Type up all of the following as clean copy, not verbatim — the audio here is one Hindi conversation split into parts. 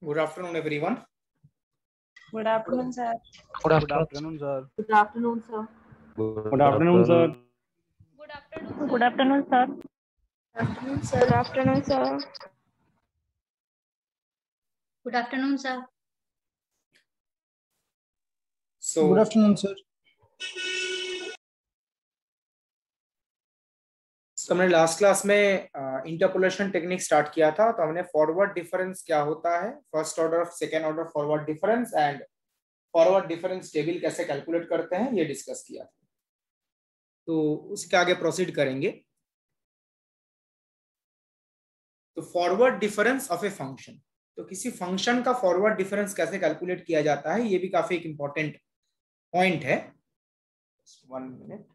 Good afternoon, everyone. Good afternoon, sir. Good afternoon, sir. Good afternoon, sir. Good afternoon, sir. Good afternoon, Good afternoon, sir. Good afternoon, sir. Good afternoon, sir. So, Good afternoon, sir. तो हमने लास्ट क्लास में इंटरपोलेशन टेक्निक स्टार्ट किया था। तो हमने फॉरवर्ड डिफरेंस क्या होता है, first order second order forward difference and forward difference table कैसे कैलकुलेट करते हैं ये डिस्कस किया था। तो उसके आगे प्रोसीड करेंगे। तो forward difference of a function, तो किसी फंक्शन का फॉरवर्ड डिफरेंस कैसे कैलकुलेट किया जाता है ये भी काफी एक इंपॉर्टेंट पॉइंट है। 1 मिनट।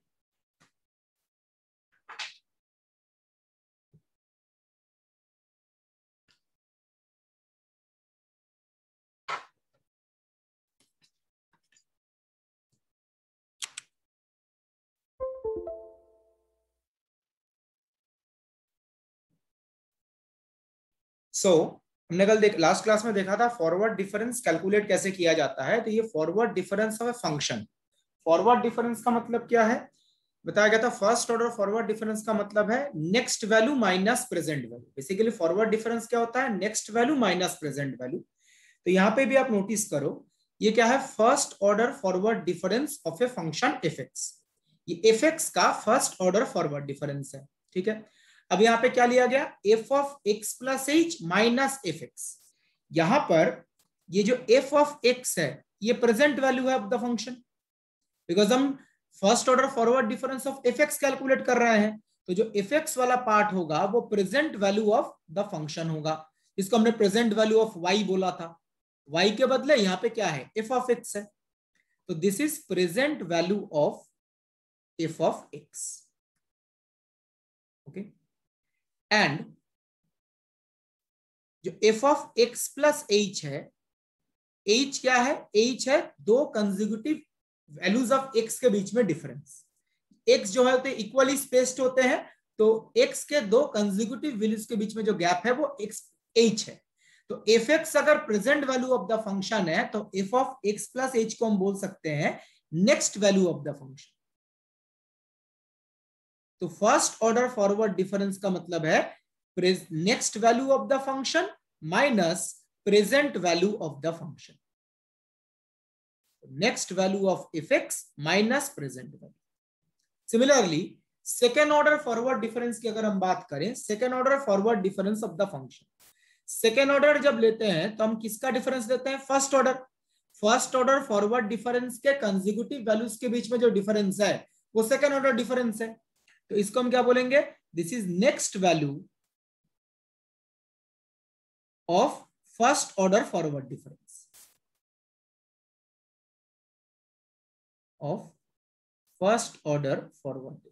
हमने कल लास्ट क्लास में देखा था फॉरवर्ड डिफरेंस कैलकुलेट कैसे किया जाता है। तो ये forward difference of a function, forward difference का मतलब क्या है बताया गया था। फर्स्ट ऑर्डर फॉरवर्ड डिफरेंस का मतलब है next value minus present value. Basically forward difference क्या होता है, next value minus present value. तो यहाँ पे भी आप नोटिस करो ये क्या है, first order forward difference of a function F X. ये एफ एक्स का फर्स्ट ऑर्डर फॉरवर्ड डिफरेंस है। ठीक है, अब यहाँ पे क्या लिया गया, F of x plus H minus F X. यहां पर ये जो एफ ऑफ एक्स है ये प्रेजेंट वैल्यू है ऑफ द फंक्शन, बिकॉज हम first order forward difference of F X calculate कर रहे हैं। तो जो एफ एक्स वाला पार्ट होगा वो present value of the function होगा, इसको हमने प्रेजेंट वैल्यू ऑफ वाई बोला था। वाई के बदले यहाँ पे क्या है, एफ ऑफ एक्स है। तो this is present value of F of X. Okay, and जो F of x plus H है, एच क्या है, एच है दो कंसेक्यूटिव वैल्यूज ऑफ एक्स के बीच में डिफरेंस। एक्स जो है इक्वली स्पेस्ड होते हैं, तो एक्स के दो कंसेक्यूटिव वैल्यूज के बीच में जो गैप है वो एक्स एच है। तो एफ एक्स अगर present value of the function है तो F of x plus H को हम बोल सकते हैं next value of the function. तो फर्स्ट ऑर्डर फॉरवर्ड डिफरेंस का मतलब है next value of the function minus present value of the function. Next value of F X minus present value. Similarly second order forward difference की अगर हम बात करें, second order forward difference of the function, second order जब लेते हैं तो हम किसका डिफरेंस लेते हैं, first order. First order forward difference के कंसेक्यूटिव वैल्यूज के बीच में जो डिफरेंस है वो सेकेंड ऑर्डर डिफरेंस है। तो इसको हम क्या बोलेंगे, this is next value of first order forward difference of first order forward difference.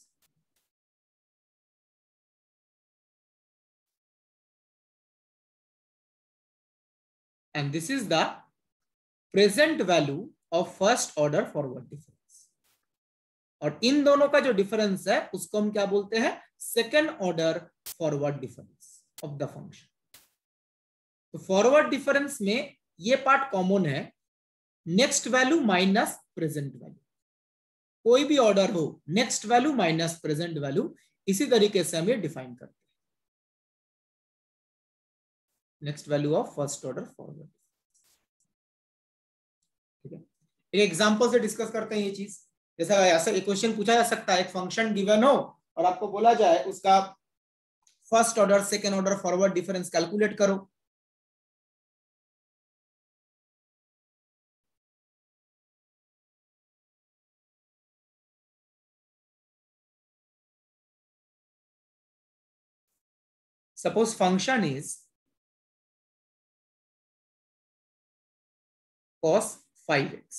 And this is the present value of first order forward difference। और इन दोनों का जो डिफरेंस है उसको हम क्या बोलते हैं, second order forward difference of the function. तो फॉरवर्ड डिफरेंस में ये पार्ट कॉमन है, next value minus present value. कोई भी ऑर्डर हो, next value minus present value, इसी तरीके से हम ये डिफाइन करते हैं, next value of first order forward. ठीक है, एक एग्जांपल से डिस्कस करते हैं ये चीज। जैसा ऐसा एक क्वेश्चन पूछा जा सकता है, एक फंक्शन गिवन हो और आपको बोला जाए उसका first order second order forward difference calculate करो। Suppose function is cos 5x,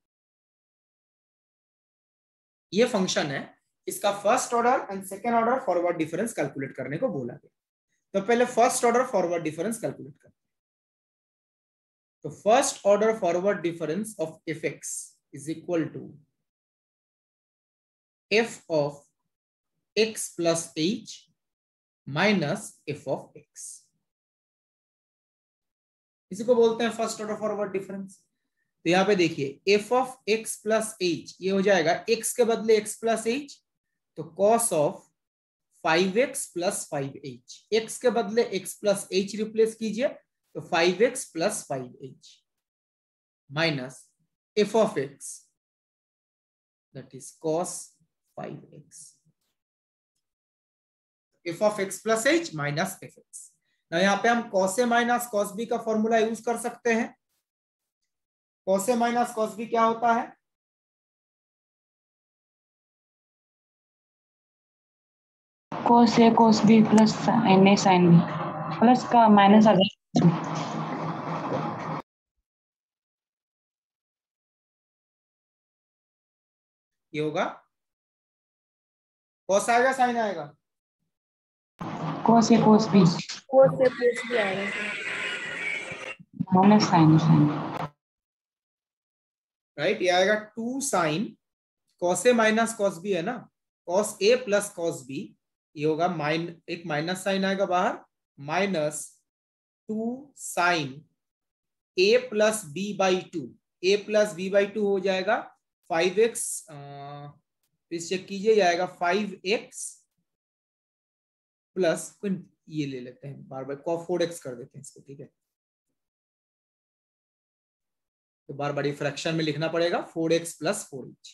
ये फंक्शन है, इसका first order and second order forward difference calculate करने को बोला गया। तो पहले first order forward difference calculate करते हैं। तो first order forward difference of F X is equal to F of x plus H minus F of X. इसी को बोलते हैं फर्स्ट ऑर्डर फॉरवर्ड डिफरेंस। तो यहाँ पे देखिए F of x plus H, ये हो जाएगा एक्स के बदले एक्स प्लस एच, तो cos of 5x plus 5h, X के बदले x प्लस h रिप्लेस कीजिए तो 5x plus 5h minus f of x that is cos 5x, f of x plus h minus fx। ना यहाँ पे हम cos a minus cos b का फॉर्मूला यूज कर सकते हैं। cos a minus cos b क्या होता है? cos a cos b plus sin a sin b plus का माइनस आ जाएगा। ये होगा cos आएगा sin आएगा? cos a cos b cos से cos भी आएगा माइनस sin sin राइट। ये आएगा 2 sin cos a minus cos b है ना, cos a plus cos b, ये होगा एक माइनस साइन आएगा बाहर, minus 2 sin a plus b by 2, a plus b by 2 हो जाएगा 5x, इस चेक कीजिए जाएगा 5x प्लस, ये ले लेते हैं बार बार, 4x कर देते हैं इसको, ठीक है। तो बार बार फ्रैक्शन में लिखना पड़ेगा 4x प्लस 4h,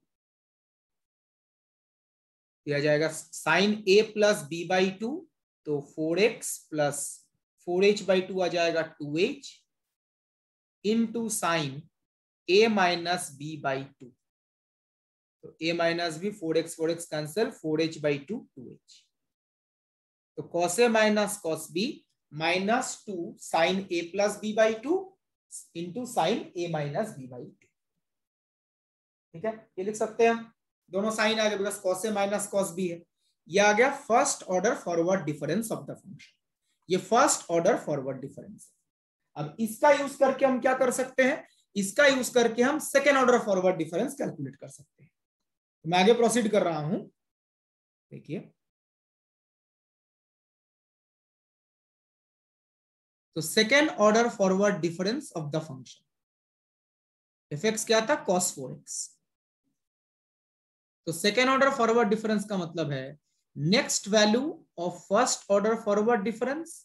दिया जाएगा sine a plus b by 2, तो 4x प्लस 4h बाई 2 आ जाएगा 2h into sine a minus b by 2, तो a minus b 4x cancel, 4h by 2 2h, तो cos a minus cos b minus 2 sine a plus b by 2 into sine a minus b by 2, ठीक है। ये लिख सकते हैं हम, दोनों साइन आ गए because cos a minus cos b है। ये आ गया first order forward difference of the function, ये फर्स्ट ऑर्डर फॉरवर्ड डिफरेंस। अब इसका यूज करके हम क्या कर सकते हैं, इसका यूज करके हम second order forward difference calculate कर सकते हैं। तो मैं आगे प्रोसीड कर रहा हूं, देखिए। तो second order forward difference of the function fx क्या था, cos 4x। तो सेकेंड ऑर्डर फॉरवर्ड डिफरेंस का मतलब है next value of first order forward difference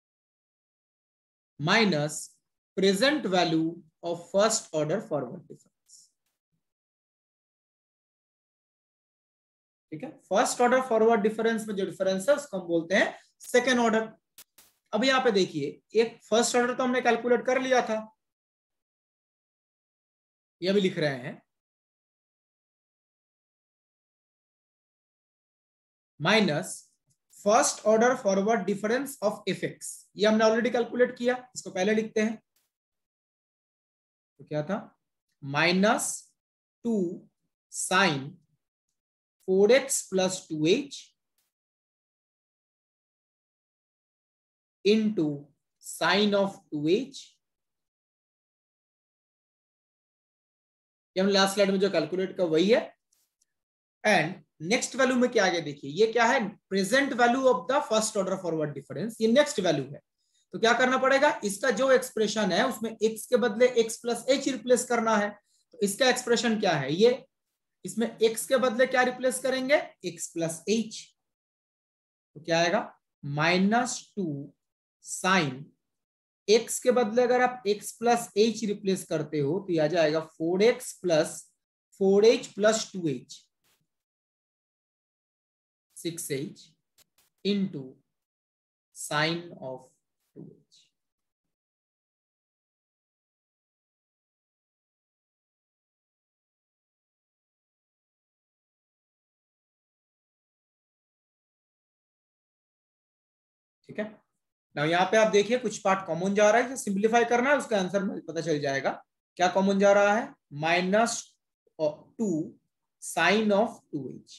minus present value of first order forward difference, ठीक है। फर्स्ट ऑर्डर फॉरवर्ड डिफरेंस में जो डिफरेंस है उसको हम बोलते हैं सेकेंड ऑर्डर। अब यहां पे देखिए, एक फर्स्ट ऑर्डर तो हमने कैलकुलेट कर लिया था, ये भी लिख रहे हैं, minus first order forward difference of fx, ये हमने ऑलरेडी कैलकुलेट किया, इसको पहले लिखते हैं। तो क्या था, minus 2 sine 4x plus 2h into sine of 2h, ये हम लास्ट स्लाइड में जो कैलकुलेट कर वही है। एंड नेक्स्ट वैल्यू में क्या आ गया, देखिए ये क्या है, present value of the first order forward difference, ये नेक्स्ट वैल्यू है। तो क्या करना पड़ेगा, इसका जो एक्सप्रेशन है उसमें x के बदले x प्लस h रिप्लेस करना है। तो इसका एक्सप्रेशन क्या है, ये इसमें x के बदले क्या रिप्लेस करेंगे, x प्लस h, तो क्या आएगा माइनस 2 साइन, x के बदले अगर आप x प्लस h रिप्लेस करते हो तो आ जाएगा 4x plus 4h plus 2h 6h into sine of 2h, ठीक है ना। यहाँ पे आप देखिए कुछ पार्ट कॉमन जा रहा है, सिंप्लीफाई करना है, उसका आंसर पता चल जाएगा। क्या कॉमन जा रहा है, minus 2 sine of 2h,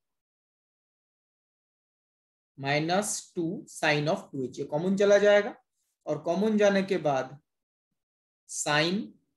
minus 2 sine of 2h, ये कॉमन चला जाएगा। और कॉमन जाने के बाद sine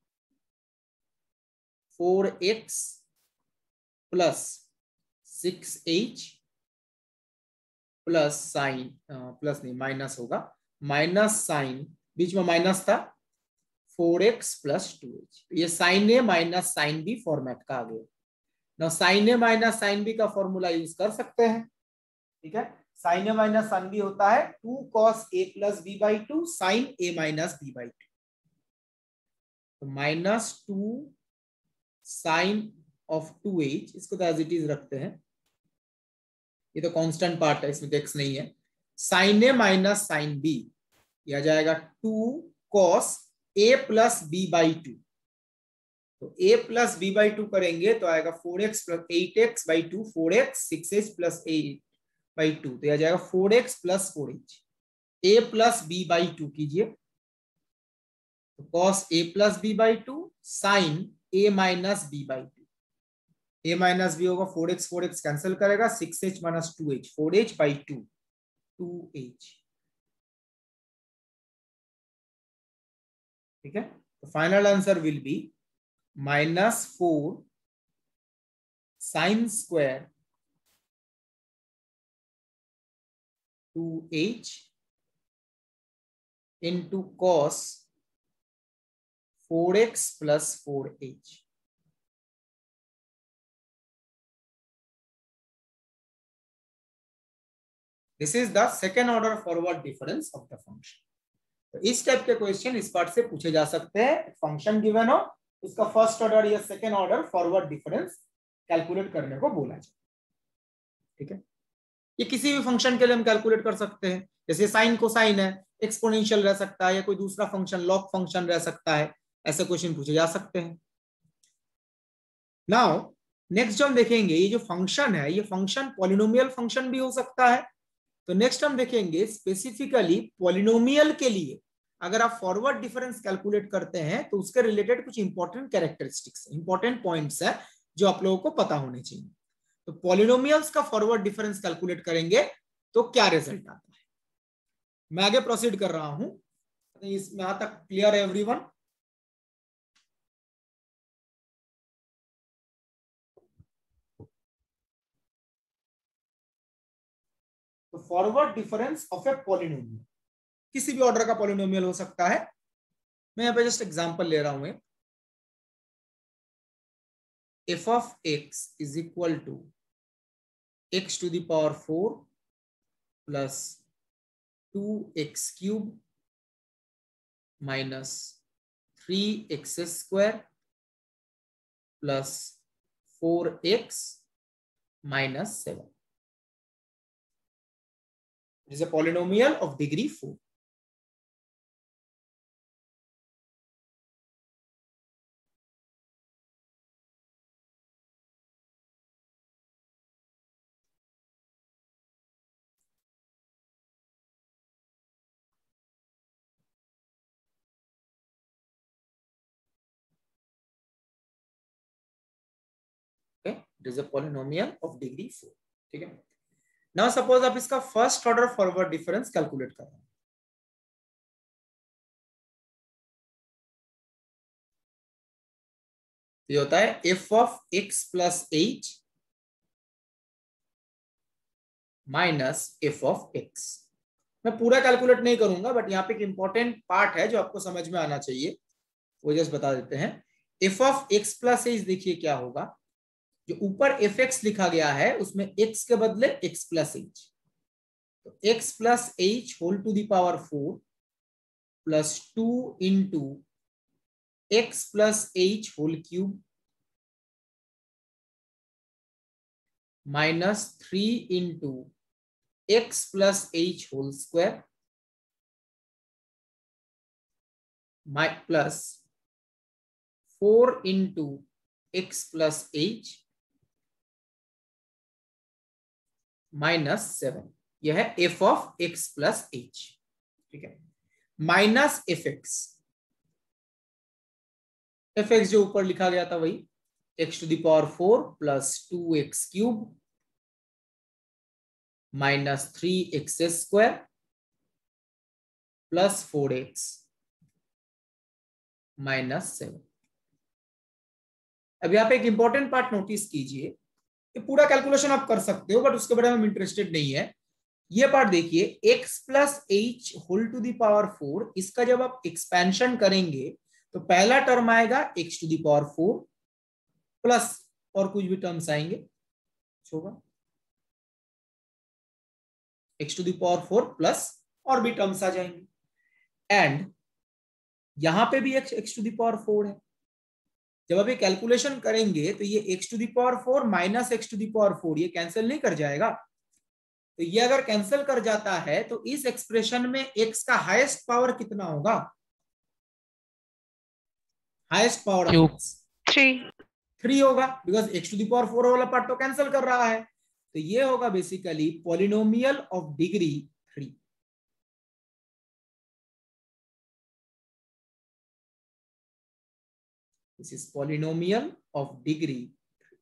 4x plus 6h plus sine, plus नहीं माइनस होगा, माइनस साइन बीच में माइनस था 4x प्लस 2h। ये sine A minus sine B format का आ गया ना। Sine A minus sine B का फॉर्मूला यूज कर सकते हैं, ठीक है। Sine A minus sine B होता है 2 cos a plus b by 2 sine A minus b by 2। तो -2 साइन ऑफ 2h, इसको तो एज इट इज रखते हैं, ये तो कांस्टेंट पार्ट है, इसमें x नहीं है। Sine A minus sine B यह जाएगा 2 cos a plus b by 2। तो a प्लस b बाई 2 करेंगे तो आएगा 4x plus 8x by 2, 4x 6h plus 8 by 2, तो यह जाएगा 4x plus 4h। a plus b by 2 कीजिए, तो cos a plus b by 2 sine a minus b by 2। a minus b होगा 4x 4x कैंसिल करेगा, 6h minus 2h, 4h by 2 2h, ठीक है। तो final answer will be -4 sine square 2h into cos 4x plus 4h। This is the second order forward difference of the function. तो इस टाइप के क्वेश्चन इस पार्ट से पूछे जा सकते हैं। फंक्शन गिवन हो, उसका फर्स्ट ऑर्डर या second order forward difference calculate करने को बोला जाए, ठीक है। ये किसी भी फंक्शन के लिए हम कैलकुलेट कर सकते हैं, जैसे साइन कोसाइन है, एक्सपोनेंशियल रह सकता है, या कोई दूसरा फंक्शन लॉग फंक्शन रह सकता है, ऐसे क्वेश्चन पूछे जा सकते हैं। नाउ नेक्स्ट जो हम देखेंगे, ये जो फंक्शन है, ये फंक्शन पॉलिनोमियल फंक्शन भी हो सकता है। तो नेक्स्ट हम देखेंगे स्पेसिफिकली पॉलिनोमियल के लिए अगर आप फॉरवर्ड डिफरेंस कैलकुलेट करते हैं तो उसके रिलेटेड कुछ इंपॉर्टेंट कैरेक्टरिस्टिक्स, इंपॉर्टेंट पॉइंट्स है जो आप लोगों को पता होने चाहिए। तो पॉलिनोमियल्स का फॉरवर्ड डिफरेंस कैलकुलेट करेंगे तो क्या रिजल्ट आता है। मैं आगे प्रोसीड कर रहा हूं, इसमें यहां तक क्लियर है एवरीवन? तो forward difference of a polynomial, किसी भी ऑर्डर का पॉलिनोमियल हो सकता है। मैं यहां पे जस्ट एग्जांपल ले रहा हूं। f of x is equal to x to the power 4 plus 2x cube minus 3x square plus 4x minus 7. It is a polynomial of degree 4. Okay, it is a polynomial of degree 4. ठीक है। नाउ सपोज आप इसका first order forward difference calculate कर रहे हैं। ये होता है f of x plus h minus f of x। मैं पूरा कैलकुलेट नहीं करूंगा, बट यहाँ पे एक इंपॉर्टेंट पार्ट है जो आपको समझ में आना चाहिए, वो जस्ट बता देते हैं। f of x plus h देखिए क्या होगा, जो ऊपर fx लिखा गया है उसमें x के बदले x plus h, तो x plus h whole to the power 4 plus 2 into x plus h whole cube minus 3 into x plus h whole square plus 4 into x plus h minus 7। यह है f of x plus h, ठीक है। माइनस fx जो ऊपर लिखा गया था वही x to the power 4 plus 2x cube minus 3x square plus 4x minus 7। अब यहाँ पे एक इंपॉर्टेंट पार्ट नोटिस कीजिए, ये पूरा कैलकुलेशन आप कर सकते हो बट उसके बारे में हम इंटरेस्टेड नहीं है। ये पार्ट देखिए, x plus H whole to the power 4, इसका जब आप एक्सपेंशन करेंगे तो पहला टर्म आएगा x to the power 4 plus और कुछ भी टर्म्स आएंगे, होगा x to the power 4 plus और भी टर्म्स आ जाएंगे, एंड यहां पे भी x टू द पावर 4 है। जब आप ये कैलकुलेशन करेंगे तो ये x to the power 4 minus x to the power 4 ये कैंसिल नहीं कर जाएगा। तो ये अगर कैंसिल कर जाता है तो इस एक्सप्रेशन में x का हाईएस्ट पावर कितना होगा? हाईएस्ट पावर ऑफ x 3 होगा, because x to the power 4 वाला पार्ट तो कैंसिल कर रहा है। तो ये होगा basically polynomial of degree 3। This is polynomial of degree 3।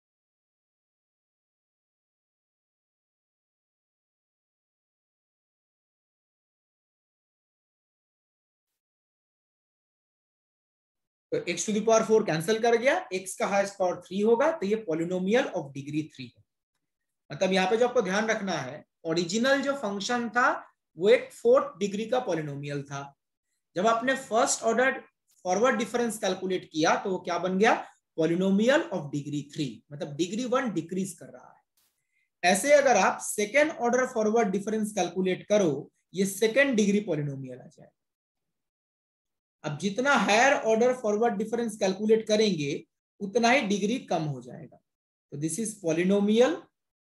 तो x to the power 4 cancel कर गया, x का हाईएस्ट पावर 3 होगा, तो ये पॉलिनोमियल ऑफ डिग्री 3 है। मतलब यहाँ पे जो आपको ध्यान रखना है, ओरिजिनल जो फंक्शन था वो एक 4th डिग्री का पॉलिनोमियल था। जब आपने first order forward difference calculate किया तो वो क्या बन गया? पॉलिनोमियल ऑफ डिग्री 3, मतलब डिग्री 1 डिक्रीज कर रहा है। ऐसे अगर आप second order forward difference calculate करो, ये सेकेंड डिग्री पॉलिनोमियल आ जाए। अब जितना higher order forward difference calculate करेंगे उतना ही डिग्री कम हो जाएगा। तो दिस इज पॉलिनोमियल।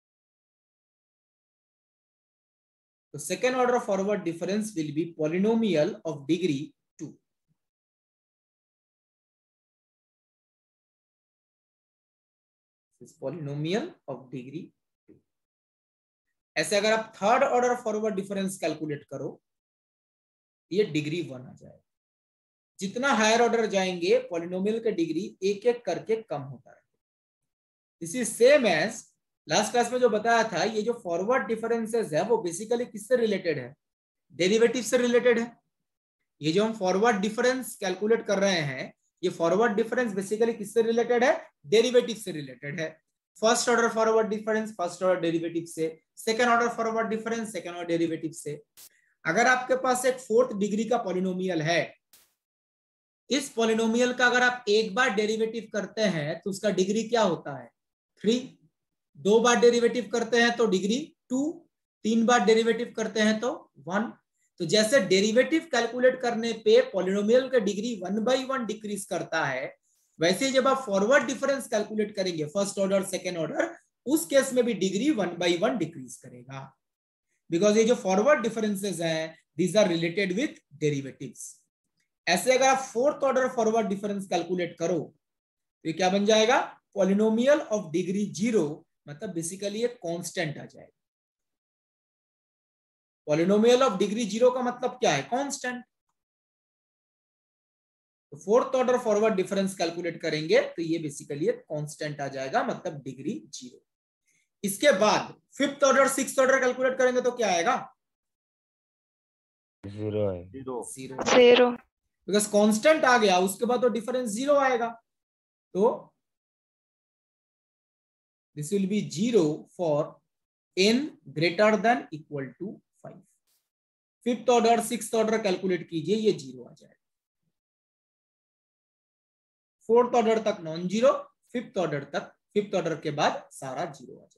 तो second order forward difference will be polynomial of degree 2. This is polynomial of degree 2. ऐसे अगर आप third order forward difference calculate करो, ये डिग्री 1 आ जाएगा। जितना हायर ऑर्डर जाएंगे पॉलिनोमियल का डिग्री एक एक करके कम होता है। This is same as last class में जो बताया था, ये जो फॉरवर्ड डिफरेंसेस है वो बेसिकली किससे रिलेटेड है? डेरिवेटिव से रिलेटेड है। ये जो हम फॉरवर्ड डिफरेंस कैलकुलेट कर रहे हैं, ये फॉरवर्ड डिफरेंस बेसिकली किससे रिलेटेड है? डेरिवेटिव से रिलेटेड है। First order forward difference first order derivative से, second order forward difference second order derivative से। अगर आपके पास एक 4th डिग्री का पॉलिनोमियल है, इस पॉलिनोमियल का अगर आप एक बार डेरिवेटिव करते हैं तो उसका डिग्री क्या होता है? 3। 2 बार डेरिवेटिव करते हैं तो डिग्री 2, 3 बार डेरिवेटिव करते हैं तो 1। तो जैसे डेरिवेटिव कैलकुलेट करने पे पॉलिनोमियल का डिग्री 1/1 डिक्रीज करता है, वैसे जब आप फॉरवर्ड डिफरेंस कैलकुलेट करेंगे फर्स्ट ऑर्डर सेकेंड ऑर्डर, उस केस में भी डिग्री 1/1 डिक्रीज करेगा। बिकॉज ये जो फॉरवर्ड डिफरेंसेस हैं, these are related with derivatives. ऐसे अगर आप 4th order forward difference calculate करो तो ये क्या बन जाएगा? पॉलिनोमियल ऑफ डिग्री 0, मतलब बेसिकली एक कांस्टेंट आ जाएगा। पॉलिनोमियल ऑफ डिग्री 0 का मतलब क्या है? कांस्टेंट। तो 4th order forward difference calculate करेंगे तो ये बेसिकली एक कांस्टेंट आ जाएगा, मतलब डिग्री 0। इसके बाद 5th order 6th order calculate करेंगे तो क्या आएगा? 0 बिकॉज कांस्टेंट आ गया, उसके बाद तो डिफरेंस 0 आएगा। तो this will be 0 for n greater than equal to 5। 5th order 6th order calculate कीजिए, ये 0 आ जाएगा। 4th ऑर्डर तक नॉन जीरो, 5th ऑर्डर तक, 5th ऑर्डर के बाद सारा 0 आ जाएगा।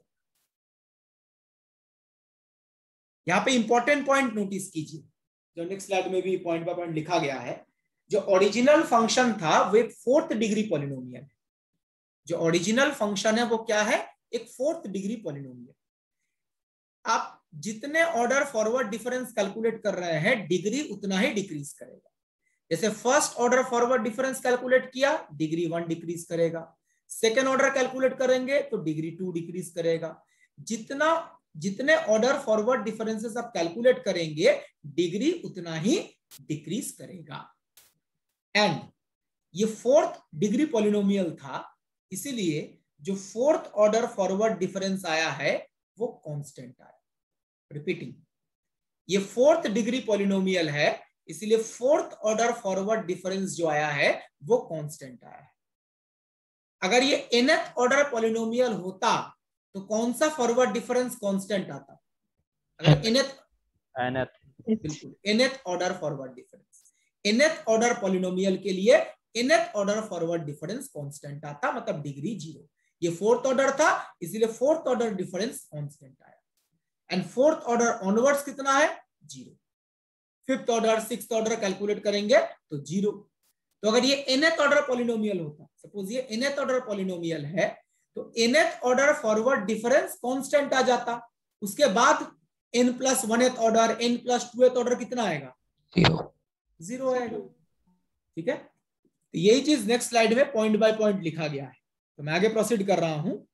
यहां पे इंपॉर्टेंट पॉइंट नोटिस कीजिए, जो नेक्स्ट स्लाइड में भी पॉइंट बाय पॉइंट लिखा गया है। जो ओरिजिनल फंक्शन था वो एक 4th डिग्री पॉलिनोमियल है। जो ओरिजिनल फंक्शन है वो क्या है? एक 4th डिग्री पॉलिनोमियल। आप जितने ऑर्डर फॉरवर्ड डिफरेंस कैलकुलेट कर रहे हैं, डिग्री उतना ही डिक्रीज करेगा। जैसे first order forward difference calculate किया, डिग्री 1 डिक्रीज करेगा। सेकेंड ऑर्डर कैलकुलेट करेंगे तो डिग्री 2 डिक्रीज करेगा। जितने ऑर्डर फॉरवर्ड डिफरेंसेस आप कैलकुलेट करेंगे, डिग्री उतना ही डिक्रीज करेगा। एंड ये 4th डिग्री पॉलिनोमियल था, इसीलिए जो 4th ऑर्डर फॉरवर्ड डिफरेंस आया है वो कांस्टेंट आया। रिपीटिंग, ये 4th डिग्री पॉलिनोमियल है, इसलिए 4th ऑर्डर फॉरवर्ड डिफरेंस जो आया है वो कांस्टेंट आया है। अगर ये nth ऑर्डर पॉलिनोमियल होता तो कौन सा फॉरवर्ड डिफरेंस कांस्टेंट आता? बिल्कुल nth order forward difference. nth order polynomial के लिए nth order forward difference constant आता, मतलब डिग्री 0। ये फोर्थ ऑर्डर था, इसलिए फोर्थ ऑर्डर डिफरेंस कांस्टेंट आया। एंड फोर्थ ऑर्डर ऑनवर्ड्स कितना है? 0। Fifth order, sixth order calculate करेंगे तो 0। तो अगर ये nth ऑर्डर पॉलिनोमियल होता, सपोज ये nth ऑर्डर पॉलिनोमियल है, तो nth order forward difference constant आ जाता। उसके बाद n+1th ऑर्डर, n+2th ऑर्डर कितना आएगा? 0 आएगा। ठीक है, तो यही चीज नेक्स्ट स्लाइड में पॉइंट बाय पॉइंट लिखा गया है। तो मैं आगे प्रोसीड कर रहा हूं।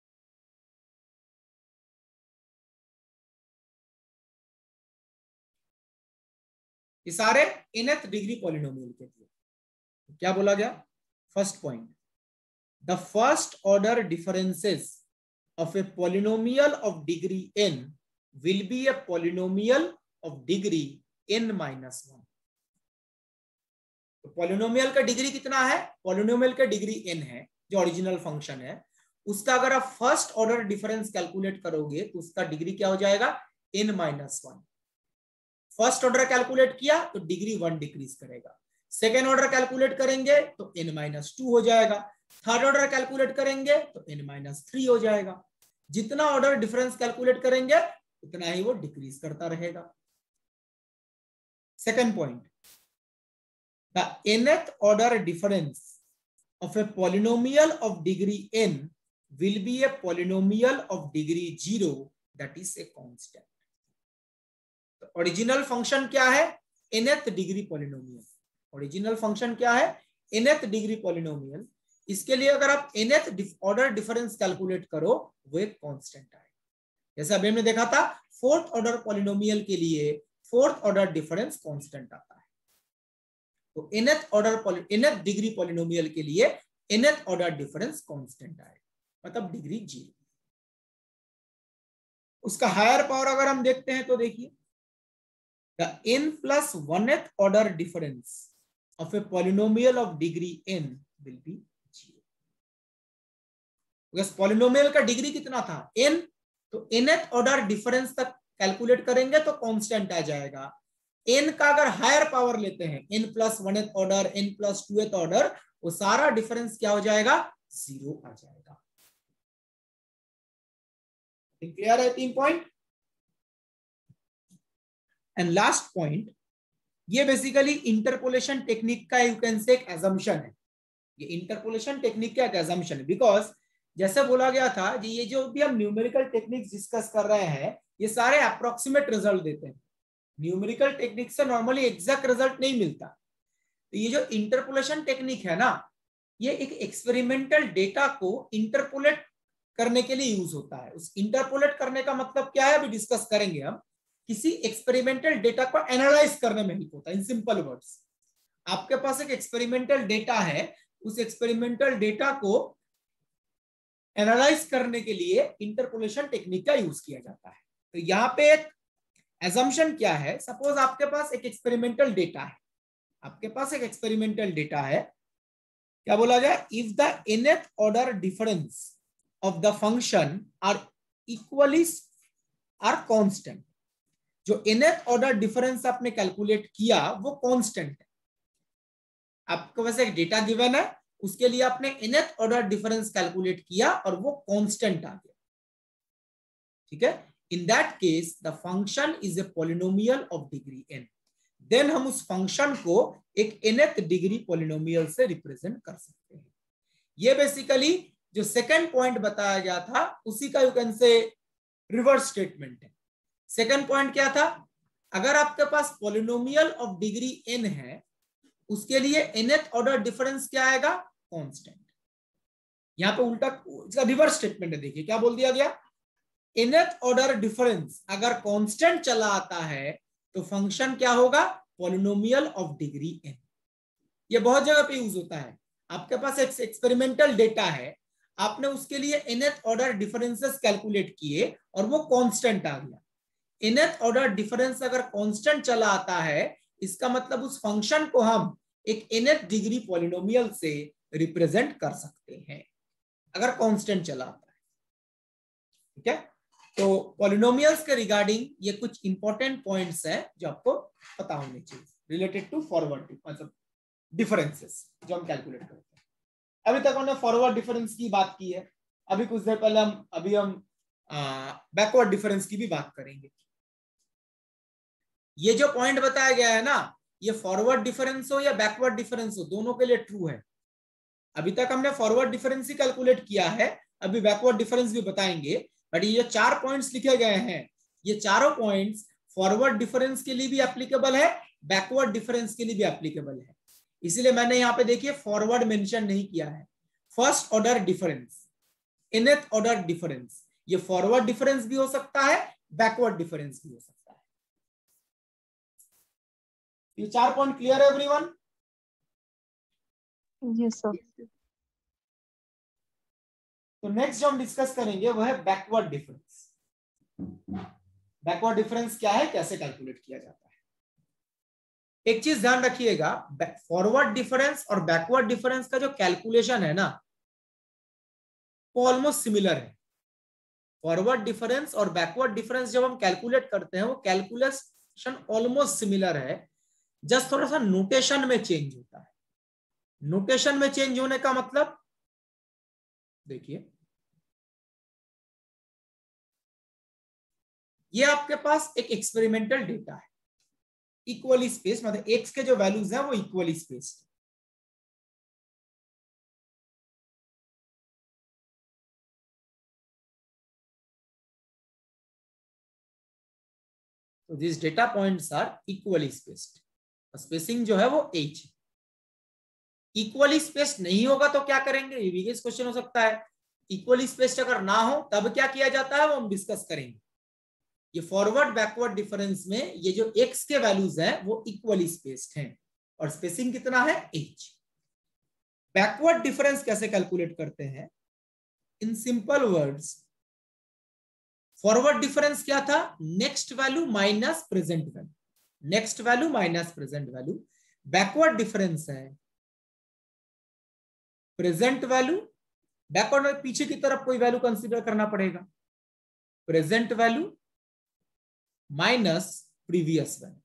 ये सारे nth डिग्री पॉलिनोमियल के लिए क्या बोला गया? First point, the first order differences of a polynomial of degree n will be a polynomial of degree n-1। तो पॉलिनोमियल का डिग्री कितना है? पॉलिनोमियल का डिग्री n है, जो ओरिजिनल फंक्शन है। उसका अगर आप फर्स्ट ऑर्डर डिफरेंस कैलकुलेट करोगे तो उसका डिग्री क्या हो जाएगा? n-1। फर्स्ट ऑर्डर कैलकुलेट किया तो डिग्री 1 डिक्रीज करेगा। सेकेंड ऑर्डर कैलकुलेट करेंगे तो n-2 हो जाएगा। थर्ड ऑर्डर कैलकुलेट करेंगे तो n-3 हो जाएगा। जितना ऑर्डर डिफरेंस कैलकुलेट करेंगे उतना ही वो डिक्रीज करता रहेगा। Second point, the nth order difference of a polynomial of degree n will be a polynomial of degree 0 that is a constant। तो ओरिजिनल फंक्शन क्या है? nth degree polynomial. Original function क्या है? nth degree polynomial. इसके लिए अगर आप nth ऑर्डर डिफरेंस कैलकुलेट करो वो एक कांस्टेंट आएगा। जैसे अभी हमने देखा था, फोर्थ ऑर्डर पॉलिनोमियल के लिए फोर्थ ऑर्डर डिफरेंस कांस्टेंट आता है। तो nth डिग्री पॉलिनोमियल के लिए nth ऑर्डर डिफरेंस कांस्टेंट आएगा, मतलब डिग्री 0। उसका हायर पावर अगर हम देखते हैं तो देखिए, the n+1th order difference of a polynomial of degree n will be 0। Because polynomial का डिग्री कितना था? n। तो nth ऑर्डर डिफरेंस तक कैलकुलेट करेंगे तो कांस्टेंट आ जाएगा। n का अगर हायर पावर लेते हैं, n+1th ऑर्डर, n+2th ऑर्डर, वो सारा डिफरेंस क्या हो जाएगा? 0 आ जाएगा। क्लियर है? 3 पॉइंट। एंड लास्ट पॉइंट, ये बेसिकली इंटरपोलेशन टेक्निक का यू कैन से एक assumption है। ये इंटरपोलेशन टेक्निक का एक assumption है, बिकॉज जैसे बोला गया था, ये जो भी हम न्यूमेरिकल टेक्निक्स डिस्कस कर रहे हैं, ये सारे अप्रोक्सीमेट रिजल्ट देते हैं। न्यूमेरिकल टेक्निक से नॉर्मली एग्जैक्ट रिजल्ट नहीं मिलता। तो ये जो इंटरपोलेशन टेक्निक है ना, ये एक एक्सपेरिमेंटल डेटा को इंटरपोलेट करने के लिए यूज होता है। उस इंटरपोलेट करने का मतलब क्या है, अभी डिस्कस करेंगे हम। किसी एक्सपेरिमेंटल डेटा को एनालाइज करने में हेल्प होता है। इन सिंपल वर्ड्स, आपके पास एक एक्सपेरिमेंटल डेटा है, उस एक्सपेरिमेंटल डेटा को एनालाइज करने के लिए इंटरपोलेशन टेक्निक का यूज किया जाता है। तो यहाँ पे एक assumption क्या है? सपोज आपके पास एक एक्सपेरिमेंटल डेटा है, आपके पास एक एक्सपेरिमेंटल डेटा है। क्या बोला जाए? If the nth order difference of the function are equally are constant. जो nth ऑर्डर डिफरेंस आपने कैलकुलेट किया वो कांस्टेंट है। आपके पास एक डेटा गिवन है, उसके लिए आपने nth ऑर्डर डिफरेंस कैलकुलेट किया और वो कांस्टेंट आ गया। ठीक है, in that case the function is a polynomial of degree n। then हम उस फंक्शन को एक nth डिग्री पॉलिनोमियल से रिप्रेजेंट कर सकते हैं। ये बेसिकली जो सेकंड पॉइंट बताया गया था उसी का you can say reverse statement है। सेकंड पॉइंट क्या था? अगर आपके पास पॉलिनोमियल ऑफ डिग्री n है, उसके लिए nth ऑर्डर डिफरेंस क्या आएगा? कांस्टेंट। यहाँ पे उल्टा इसका रिवर्स स्टेटमेंट है। देखिए क्या बोल दिया गया, nth ऑर्डर डिफरेंस अगर कांस्टेंट चला आता है तो फंक्शन क्या होगा? Polynomial of degree n। ये बहुत जगह पे यूज होता है। आपके पास एक एक्सपेरिमेंटल डेटा है, आपने उसके लिए nth ऑर्डर डिफरेंसेस कैलकुलेट किए और वो कांस्टेंट आ गया। nth ऑर्डर डिफरेंस अगर कांस्टेंट चला आता है, इसका मतलब उस फंक्शन को हम एक nth डिग्री पॉलिनोमियल से रिप्रेजेंट कर सकते हैं अगर कांस्टेंट चला आता है। ठीक है, तो पॉलिनोमियल्स के रिगार्डिंग ये कुछ इंपॉर्टेंट पॉइंट्स हैं जो आपको पता होने चाहिए रिलेटेड टू फॉरवर्ड मतलब डिफरेंसेस जो हम कैलकुलेट करते हैं। अभी तक हमने फॉरवर्ड डिफरेंस की बात की है, अभी कुछ देर पहले हम बैकवर्ड डिफरेंस की भी बात करेंगे। ये जो पॉइंट बताया गया है ना, ये फॉरवर्ड डिफरेंस हो या बैकवर्ड डिफरेंस हो, दोनों के लिए ट्रू है। अभी तक हमने फॉरवर्ड डिफरेंस ही कैलकुलेट किया है, अभी बैकवर्ड डिफरेंस भी बताएंगे। बट ये जो 4 पॉइंट्स लिखे गए हैं, ये चारों पॉइंट्स फॉरवर्ड डिफरेंस के लिए भी एप्लीकेबल है, बैकवर्ड डिफरेंस के लिए भी एप्लीकेबल है। इसीलिए मैंने यहाँ पे देखिए फॉरवर्ड मेंशन नहीं किया है। First order difference, nth order difference, ये फॉरवर्ड डिफरेंस भी हो सकता है, बैकवर्ड डिफरेंस भी हो सकता है। ये 4 पॉइंट क्लियर है एवरीवन? Yes sir. तो नेक्स्ट जो हम डिस्कस करेंगे वो है बैकवर्ड डिफरेंस। बैकवर्ड डिफरेंस क्या है, कैसे कैलकुलेट किया जाता है। एक चीज ध्यान रखिएगा, फॉरवर्ड डिफरेंस और बैकवर्ड डिफरेंस का जो कैलकुलेशन है ना, वो ऑलमोस्ट सिमिलर है। फॉरवर्ड डिफरेंस और बैकवर्ड डिफरेंस जब हम कैलकुलेट करते हैं, वो कैलकुलेशन ऑलमोस्ट सिमिलर है, जस्ट थोड़ा सा नोटेशन में चेंज होता है। नोटेशन में चेंज होने का मतलब देखिए, ये आपके पास एक एक्सपेरिमेंटल डेटा है, इक्वली स्पेस, मतलब एक्स के जो वैल्यूज हैं वो इक्वली स्पेस्ड। तो this data points are equally spaced, spacing जो है वो h। इक्वली स्पेस्ड नहीं होगा तो क्या करेंगे, ये भी क्वेश्चन हो सकता है। इक्वली स्पेस्ड अगर ना हो तब क्या किया जाता है, वो हम डिस्कस करेंगे। ये फॉरवर्ड बैकवर्ड डिफरेंस में ये जो x के वैल्यूज हैं वो इक्वली स्पेस्ड हैं और स्पेसिंग कितना है, h। बैकवर्ड डिफरेंस कैसे कैलकुलेट करते हैं, in simple words, forward difference क्या था, next value minus present value, next value minus present value. Backward difference है प्रेजेंट वैल्यू, बैकवर्ड में पीछे की तरफ कोई वैल्यू कंसीडर करना पड़ेगा, present value minus previous value.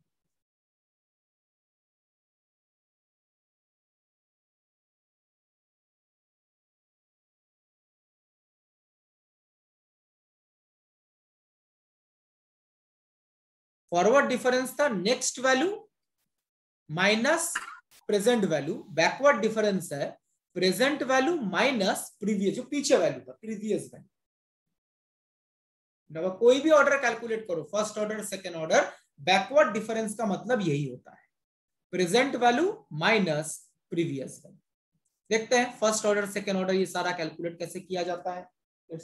Forward difference था next value minus present value, backward difference है प्रेजेंट वैल्यू माइनस प्रीवियस, जो पीछे वैल्यू था, प्रीवियस वैल्यू। कोई भी ऑर्डर कैलकुलेट करो, first order second order, backward difference का मतलब यही होता है, present value minus previous value. देखते हैं फर्स्ट ऑर्डर सेकेंड ऑर्डर ये सारा कैलकुलेट कैसे किया जाता है।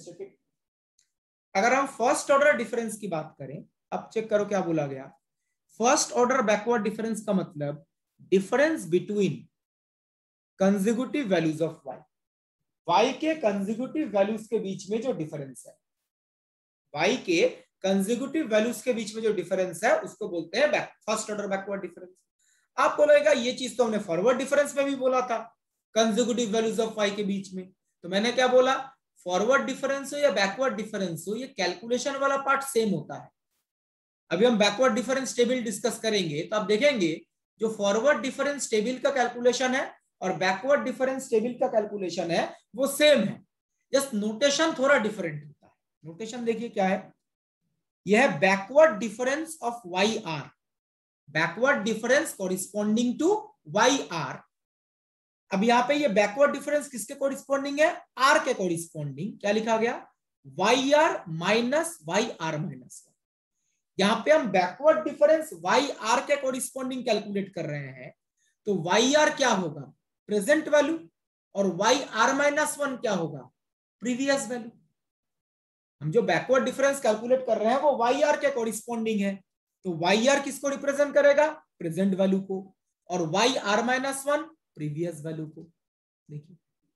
अगर हम फर्स्ट ऑर्डर डिफरेंस की बात करें, अब चेक करो क्या बोला गया। फर्स्ट ऑर्डर बैकवर्ड डिफरेंस का मतलब difference between consecutive values of y, y के कंसेक्यूटिव वैल्यूज के बीच में जो डिफरेंस है, y के कंसेक्यूटिव वैल्यूज के बीच में जो डिफरेंस है उसको बोलते हैं फर्स्ट ऑर्डर बैकवर्ड डिफरेंस। आप बोलेगा ये चीज तो हमने फॉरवर्ड डिफरेंस में भी बोला था, कंसेक्यूटिव वैल्यूज ऑफ y के बीच में। तो मैंने क्या बोला, फॉरवर्ड डिफरेंस हो या बैकवर्ड डिफरेंस हो, ये कैलकुलेशन वाला पार्ट सेम होता है। अभी हम बैकवर्ड डिफरेंस टेबल डिस्कस करेंगे तो आप देखेंगे जो फॉरवर्ड डिफरेंस टेबल का कैलकुलेशन है और बैकवर्ड डिफरेंस टेबल का कैलकुलेशन है वो सेम है, जस्ट नोटेशन थोड़ा डिफरेंट होता है। नोटेशन देखिए क्या है, यह है backward difference of y r, backward difference corresponding to y r. अब यहां पे ये बैकवर्ड डिफरेंस किसके कोरिस्पॉन्डिंग है, आर के कोरिस्पॉन्डिंग। क्या लिखा गया, y r minus y r minus. यहां पे हम बैकवर्ड डिफरेंस वाई आर के कोरिस्पॉन्डिंग कैलकुलेट कर रहे हैं, तो वाई आर क्या होगा, प्रेजेंट वैल्यू, और वाई आर माइनस वन क्या होगा, प्रीवियस वैल्यू। हम जो बैकवर्ड डिफरेंस कैलकुलेट कर रहे हैं वो वाई आर के कोरिस्पॉन्डिंग है, तो वाई आर किसको रिप्रेजेंट करेगा, प्रेजेंट वैल्यू को, और y r minus one previous value को। देखिए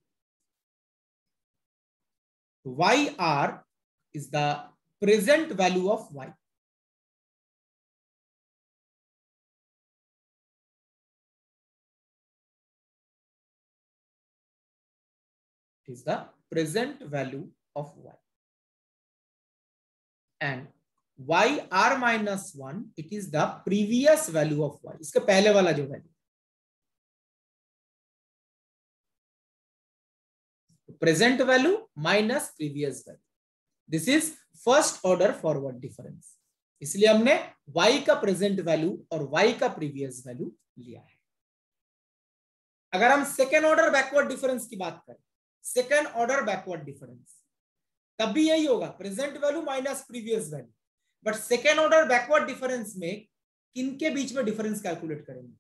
y r is the present value of y, is the present value of y. and yr minus 1 it is the previous value of y, इसके पहले वाला जो value, present value minus previous value, this is first order forward difference. इसलिए हमने y का प्रेजेंट वैल्यू और y का प्रीवियस वैल्यू लिया है। अगर हम सेकेंड ऑर्डर बैकवर्ड डिफरेंस की बात करें, सेकेंड ऑर्डर बैकवर्ड डिफरेंस, तब भी यही होगा, present value minus previous value. But second order backward difference में किनके बीच में डिफरेंस कैलकुलेट करेंगे?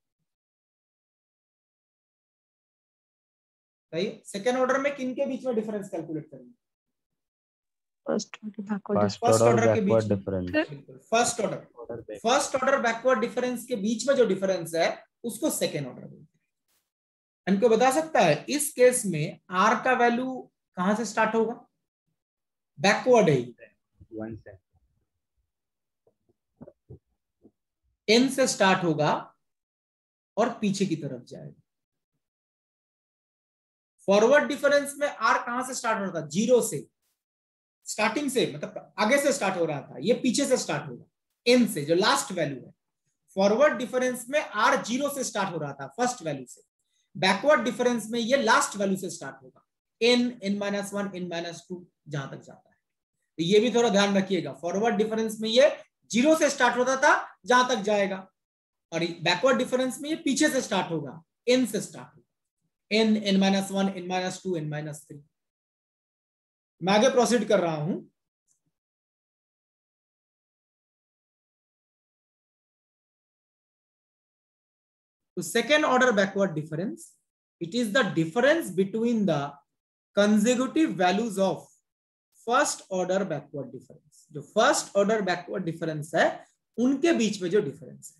सेकेंड ऑर्डर में किनके बीच में डिफरेंस कैलकुलेट करेंगे? फर्स्ट ऑर्डर के बीच में, फर्स्ट ऑर्डर बैकवर्ड डिफरेंस के बीच में जो डिफरेंस है उसको सेकेंड ऑर्डर बोलते हैं। इनको बता सकता है इस केस में आर का वैल्यू कहां से स्टार्ट होगा? बैकवर्ड है, एन से स्टार्ट होगा और पीछे की तरफ जाएगा। फॉरवर्ड डिफरेंस में आर कहां से स्टार्ट हो रहा था? जीरो से, स्टार्टिंग से, मतलब आगे से स्टार्ट हो रहा था, ये पीछे से स्टार्ट होगा एन से, जो लास्ट वैल्यू है। फॉरवर्ड डिफरेंस में आर जीरो से स्टार्ट हो रहा था, फर्स्ट वैल्यू से। बैकवर्ड डिफरेंस में ये लास्ट वैल्यू से स्टार्ट होगा, n, n minus 1, n minus 2 जहां तक जाता है। तो ये भी थोड़ा ध्यान रखिएगा, फॉरवर्ड डिफरेंस में ये जीरो से स्टार्ट होता था जहां तक जाएगा, और बैकवर्ड डिफरेंस में ये पीछे से स्टार्ट होगा, एन से स्टार्ट होगा, n, n minus 1, n minus 2, n minus 3। मैं आगे प्रोसीड कर रहा हूं। तो second order backward difference, it is the difference between the consecutive values of first order backward difference. जो फर्स्ट ऑर्डर बैकवर्ड डिफरेंस है उनके बीच में जो डिफरेंस है।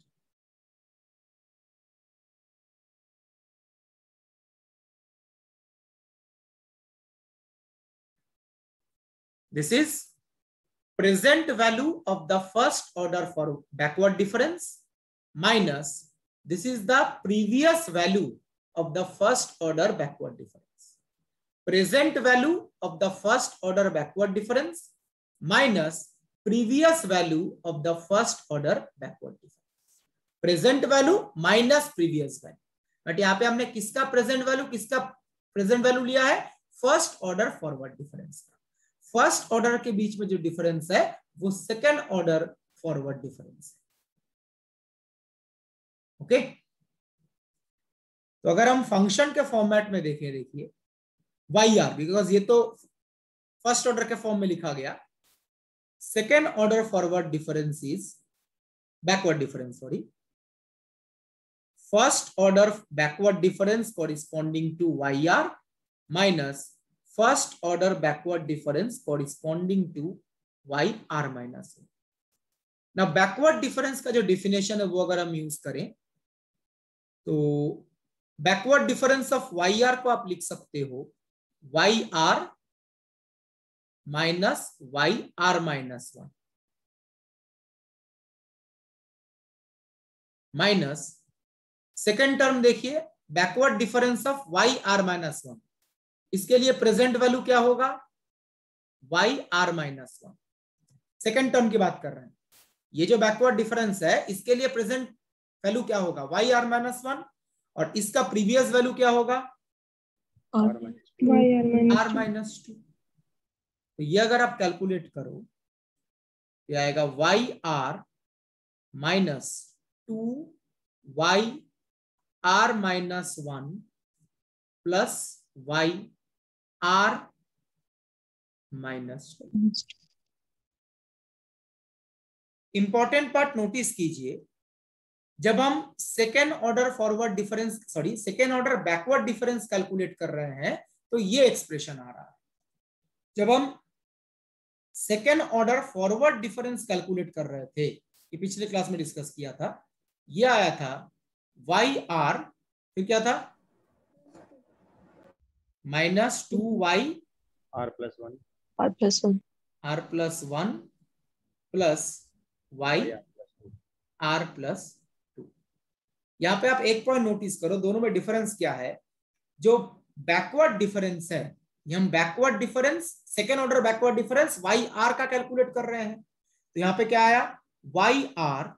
This is present value of the first order for backward difference minus this is the previous value of the first order backward difference. Present value of the first order backward difference minus previous value of the first order backward difference. Present value minus previous value. But यहाँ पे हमने किसका प्रेजेंट वैल्यू, किसका प्रेजेंट वैल्यू लिया है? फर्स्ट ऑर्डर फॉरवर्ड डिफरेंस का। फर्स्ट ऑर्डर के बीच में जो डिफरेंस है वो सेकेंड ऑर्डर फॉरवर्ड डिफरेंस है। ओके, तो अगर हम फंक्शन के फॉर्मेट में देखें, देखिए वाई आर, बिकॉज ये तो फर्स्ट ऑर्डर के फॉर्म में लिखा गया। Second order forward difference is backward difference, sorry, first order backward difference corresponding to y r minus first order backward difference corresponding to y r minus. ना बैकवर्ड डिफरेंस का जो डिफिनेशन है वो अगर हम यूज करें तो backward difference of y r को आप लिख सकते हो y r minus y r minus 1 minus second term देखिए backward difference of y r minus 1। इसके लिए प्रेजेंट वैल्यू क्या होगा? Y r minus 1। Second term की बात कर रहे हैं। ये जो बैकवर्ड डिफरेंस है इसके लिए प्रेजेंट वैल्यू क्या होगा? Y r minus 1। और इसका प्रीवियस वैल्यू क्या होगा? R minus 2। तो ये अगर आप कैलकुलेट करो ये आएगा y r minus 2 y r minus 1 plus y r minus 2। Important part notice कीजिए, जब हम second order forward difference, sorry second order backward difference calculate कर रहे हैं तो ये एक्सप्रेशन आ रहा है। जब हम second order forward difference calculate कर रहे थे, ये पिछले क्लास में डिस्कस किया था, ये आया था वाई आर, फिर क्या था? Minus 2 y are plus 1 r plus 1 plus y are plus 2। यहां पे आप एक पॉइंट नोटिस करो, दोनों में डिफरेंस क्या है? जो बैकवर्ड डिफरेंस है ये हम backward difference, second order backward difference y r का कैलकुलेट कर रहे हैं। तो यहाँ पे क्या आया, वाई आर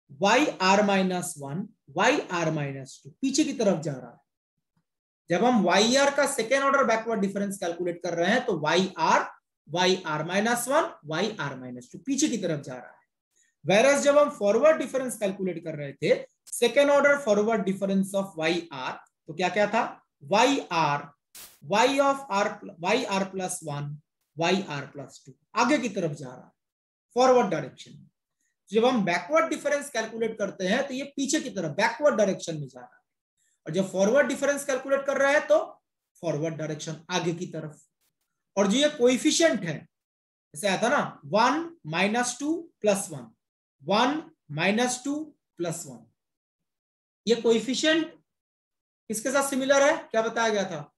-1 वाई आर -2 पीछे की तरफ जा रहा है। जब हम वाई आर का second order backward difference calculate कर रहे हैं तो वाई आर -1 वाई आर -2 पीछे की तरफ जा रहा है। Whereas जब हम फॉरवर्ड डिफरेंस कैलकुलेट कर रहे थे, second order forward difference of y r, तो क्या क्या था, y r y of r y are plus 1 y are plus 2 आगे की तरफ जा रहा है फॉरवर्ड डायरेक्शन में। जब हम बैकवर्ड डिफरेंस कैलकुलेट करते हैं तो ये पीछे की तरफ बैकवर्ड डायरेक्शन में जा रहा है, और जब फॉरवर्ड डिफरेंस कैलकुलेट कर रहा है तो फॉरवर्ड डायरेक्शन आगे की तरफ। और जो ये कोएफिशिएंट है, जैसे आया था ना 1 -2 + 1 1 -2 + 1, ये कोएफिशिएंट किसके साथ सिमिलर है, क्या बताया गया था,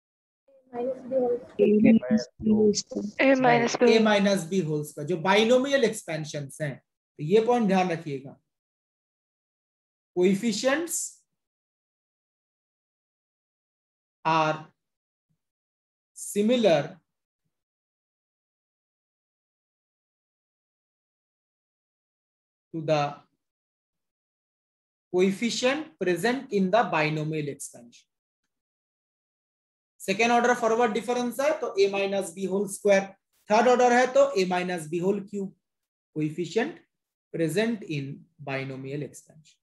a माइनस बी होल्स का, जो बाइनोमियल एक्सपेंशंस हैं। तो ये पॉइंट ध्यान रखिएगा, coefficients are similar to the coefficient present in the binomial expansion. Second order forward difference है तो a minus b whole square, third order है तो a minus b whole cube, coefficient present in binomial expansion.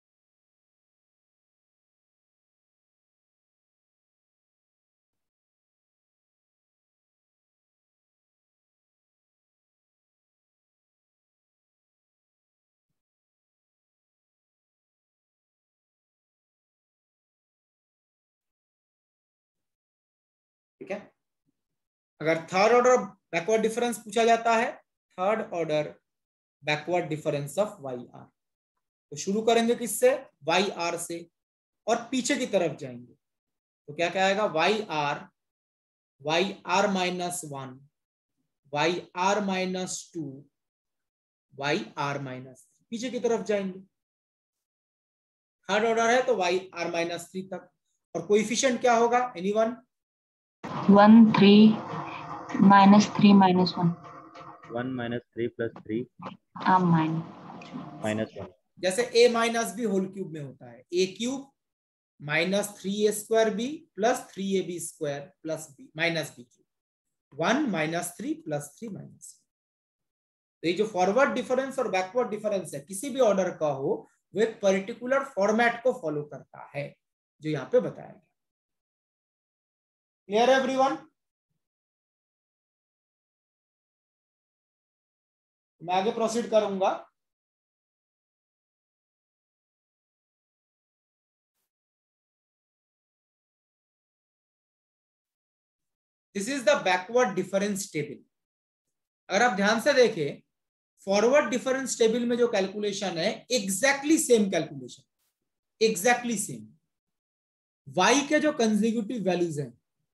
ठीक है, अगर थर्ड ऑर्डर बैकवर्ड डिफरेंस पूछा जाता है, third order backward difference of y r, तो शुरू करेंगे किससे, वाई आर से, और पीछे की तरफ जाएंगे तो क्या क्या आएगा, y r -1 y r -2 y r -3, पीछे की तरफ जाएंगे। थर्ड ऑर्डर है तो वाई आर -3 तक, और कोएफिशिएंट क्या होगा, एनीवन, 1 3 -3 -1 1 -3 + 3 -1। जैसे a minus b whole cube में होता है, a cube -3a² b + 3ab² + b minus b cube, 1 -3 + 3 -3। तो ये जो फॉरवर्ड डिफरेंस और बैकवर्ड डिफरेंस है, किसी भी ऑर्डर का हो, वो एक पर्टिकुलर फॉर्मेट को फॉलो करता है जो यहाँ पे बताया गया। क्लियर है एवरीवन? मैं आगे प्रोसीड करूंगा। This is the backward difference table. अगर आप ध्यान से देखें, फॉरवर्ड डिफरेंस टेबल में जो कैलकुलेशन है, exactly same calculation, exactly same. y के जो कंसेक्यूटिव वैल्यूज हैं,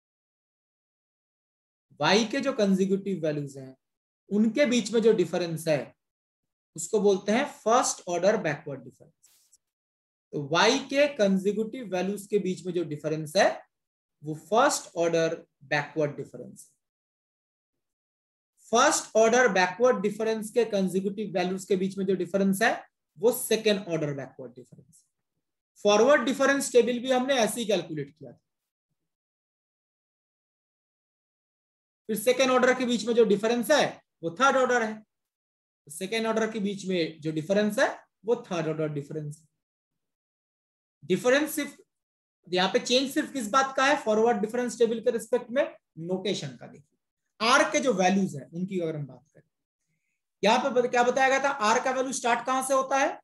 y के जो कंसेक्यूटिव वैल्यूज हैं, उनके बीच में जो डिफरेंस है उसको बोलते हैं फर्स्ट ऑर्डर बैकवर्ड डिफरेंस। तो y के कंसेक्यूटिव वैल्यूज के बीच में जो डिफरेंस है वो फर्स्ट ऑर्डर बैकवर्ड डिफरेंस है। फर्स्ट ऑर्डर बैकवर्ड डिफरेंस के कंसेक्यूटिव वैल्यूज के बीच में जो डिफरेंस है वो second order backward difference. Forward difference table भी हमने ऐसे ही कैलकुलेट किया था। फिर सेकेंड ऑर्डर के बीच में जो डिफरेंस है वो थर्ड ऑर्डर है, सेकेंड ऑर्डर के बीच में जो डिफरेंस है वो थर्ड ऑर्डर डिफरेंस। डिफरेंस सिर्फ यहाँ पे चेंज सिर्फ किस बात का है, फॉरवर्ड डिफरेंस टेबल के रिस्पेक्ट में नोटेशन का। देखिए आर के जो वैल्यूज है उनकी अगर हम बात करें, यहाँ पे क्या बताया गया था, आर का वैल्यू स्टार्ट कहां से होता है,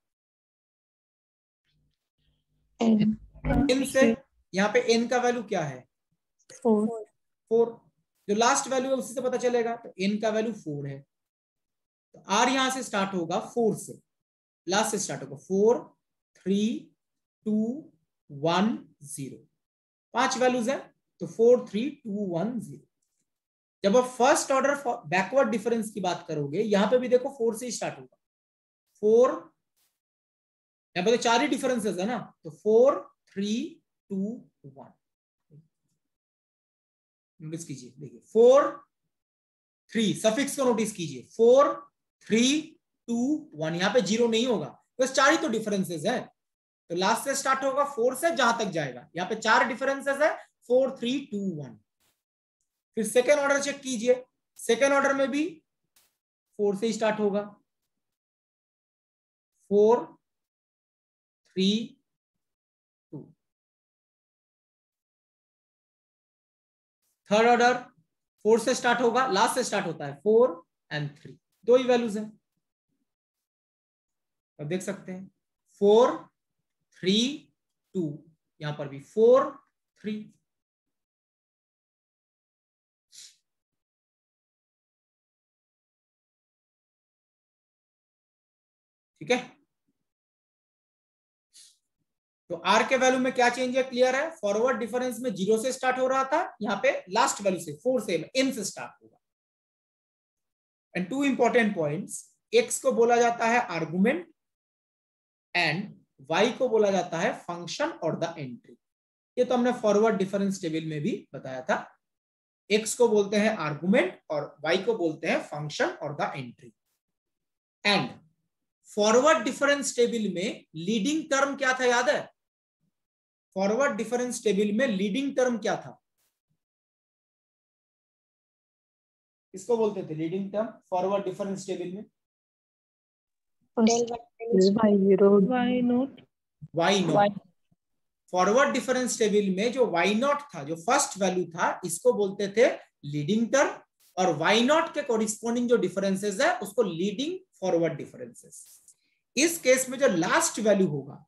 एन से। यहाँ पे एन का वैल्यू क्या है, 4। जो लास्ट वैल्यू है उसी से पता चलेगा, तो एन का वैल्यू 4 है, तो आर यहां से स्टार्ट होगा 4 से, लास्ट से स्टार्ट होगा 4 3 2 1 0, 5 वैल्यूज है, तो 4 3 2 1 0। जब आप फर्स्ट ऑर्डर बैकवर्ड डिफरेंस की बात करोगे, यहां पे भी देखो 4 से ही स्टार्ट होगा, 4, यहां पे तो 4 ही डिफरेंसेस है ना, तो 4 3 2 1। नोटिस कीजिए, देखिए 4 3 सफिक्स को नोटिस कीजिए, 4 3 2 1, यहाँ पे 0 नहीं होगा, बस 4 ही तो डिफरेंसेस है, तो लास्ट से स्टार्ट होगा 4 से जहां तक जाएगा, यहाँ पे 4 डिफरेंसेस है 4 3 2 1। फिर सेकेंड ऑर्डर चेक कीजिए, सेकेंड ऑर्डर में भी 4 से स्टार्ट होगा, 4 3 2। थर्ड ऑर्डर 4 से स्टार्ट होगा, लास्ट से स्टार्ट होता है 4 एंड 3, दो ही वैल्यूज हैं। अब देख सकते हैं 4 3 2, यहां पर भी 4 3। ठीक है, तो आर के वैल्यू में क्या चेंज है, क्लियर है। फॉरवर्ड डिफरेंस में 0 से स्टार्ट हो रहा था, यहाँ पे लास्ट वैल्यू से 4 से n से स्टार्ट होगा। And two important points, x को बोला जाता है आर्गुमेंट एंड y को बोला जाता है फंक्शन और द एंट्री। ये तो हमने फॉरवर्ड डिफरेंस टेबल में भी बताया था, x को बोलते हैं आर्गुमेंट और y को बोलते हैं फंक्शन और the entry. And forward difference table में लीडिंग टर्म क्या था, याद है? फॉरवर्ड डिफरेंस टेबल में लीडिंग टर्म क्या था, किसको बोलते थे leading term forward difference table में? y not. Forward difference table में जो y नॉट था, जो फर्स्ट वैल्यू था, इसको बोलते थे लीडिंग टर्म, और y नॉट के कोरिस्पोंडिंग जो डिफरेंसेस है उसको लीडिंग फॉरवर्ड डिफरेंसेस। इस केस में जो लास्ट वैल्यू होगा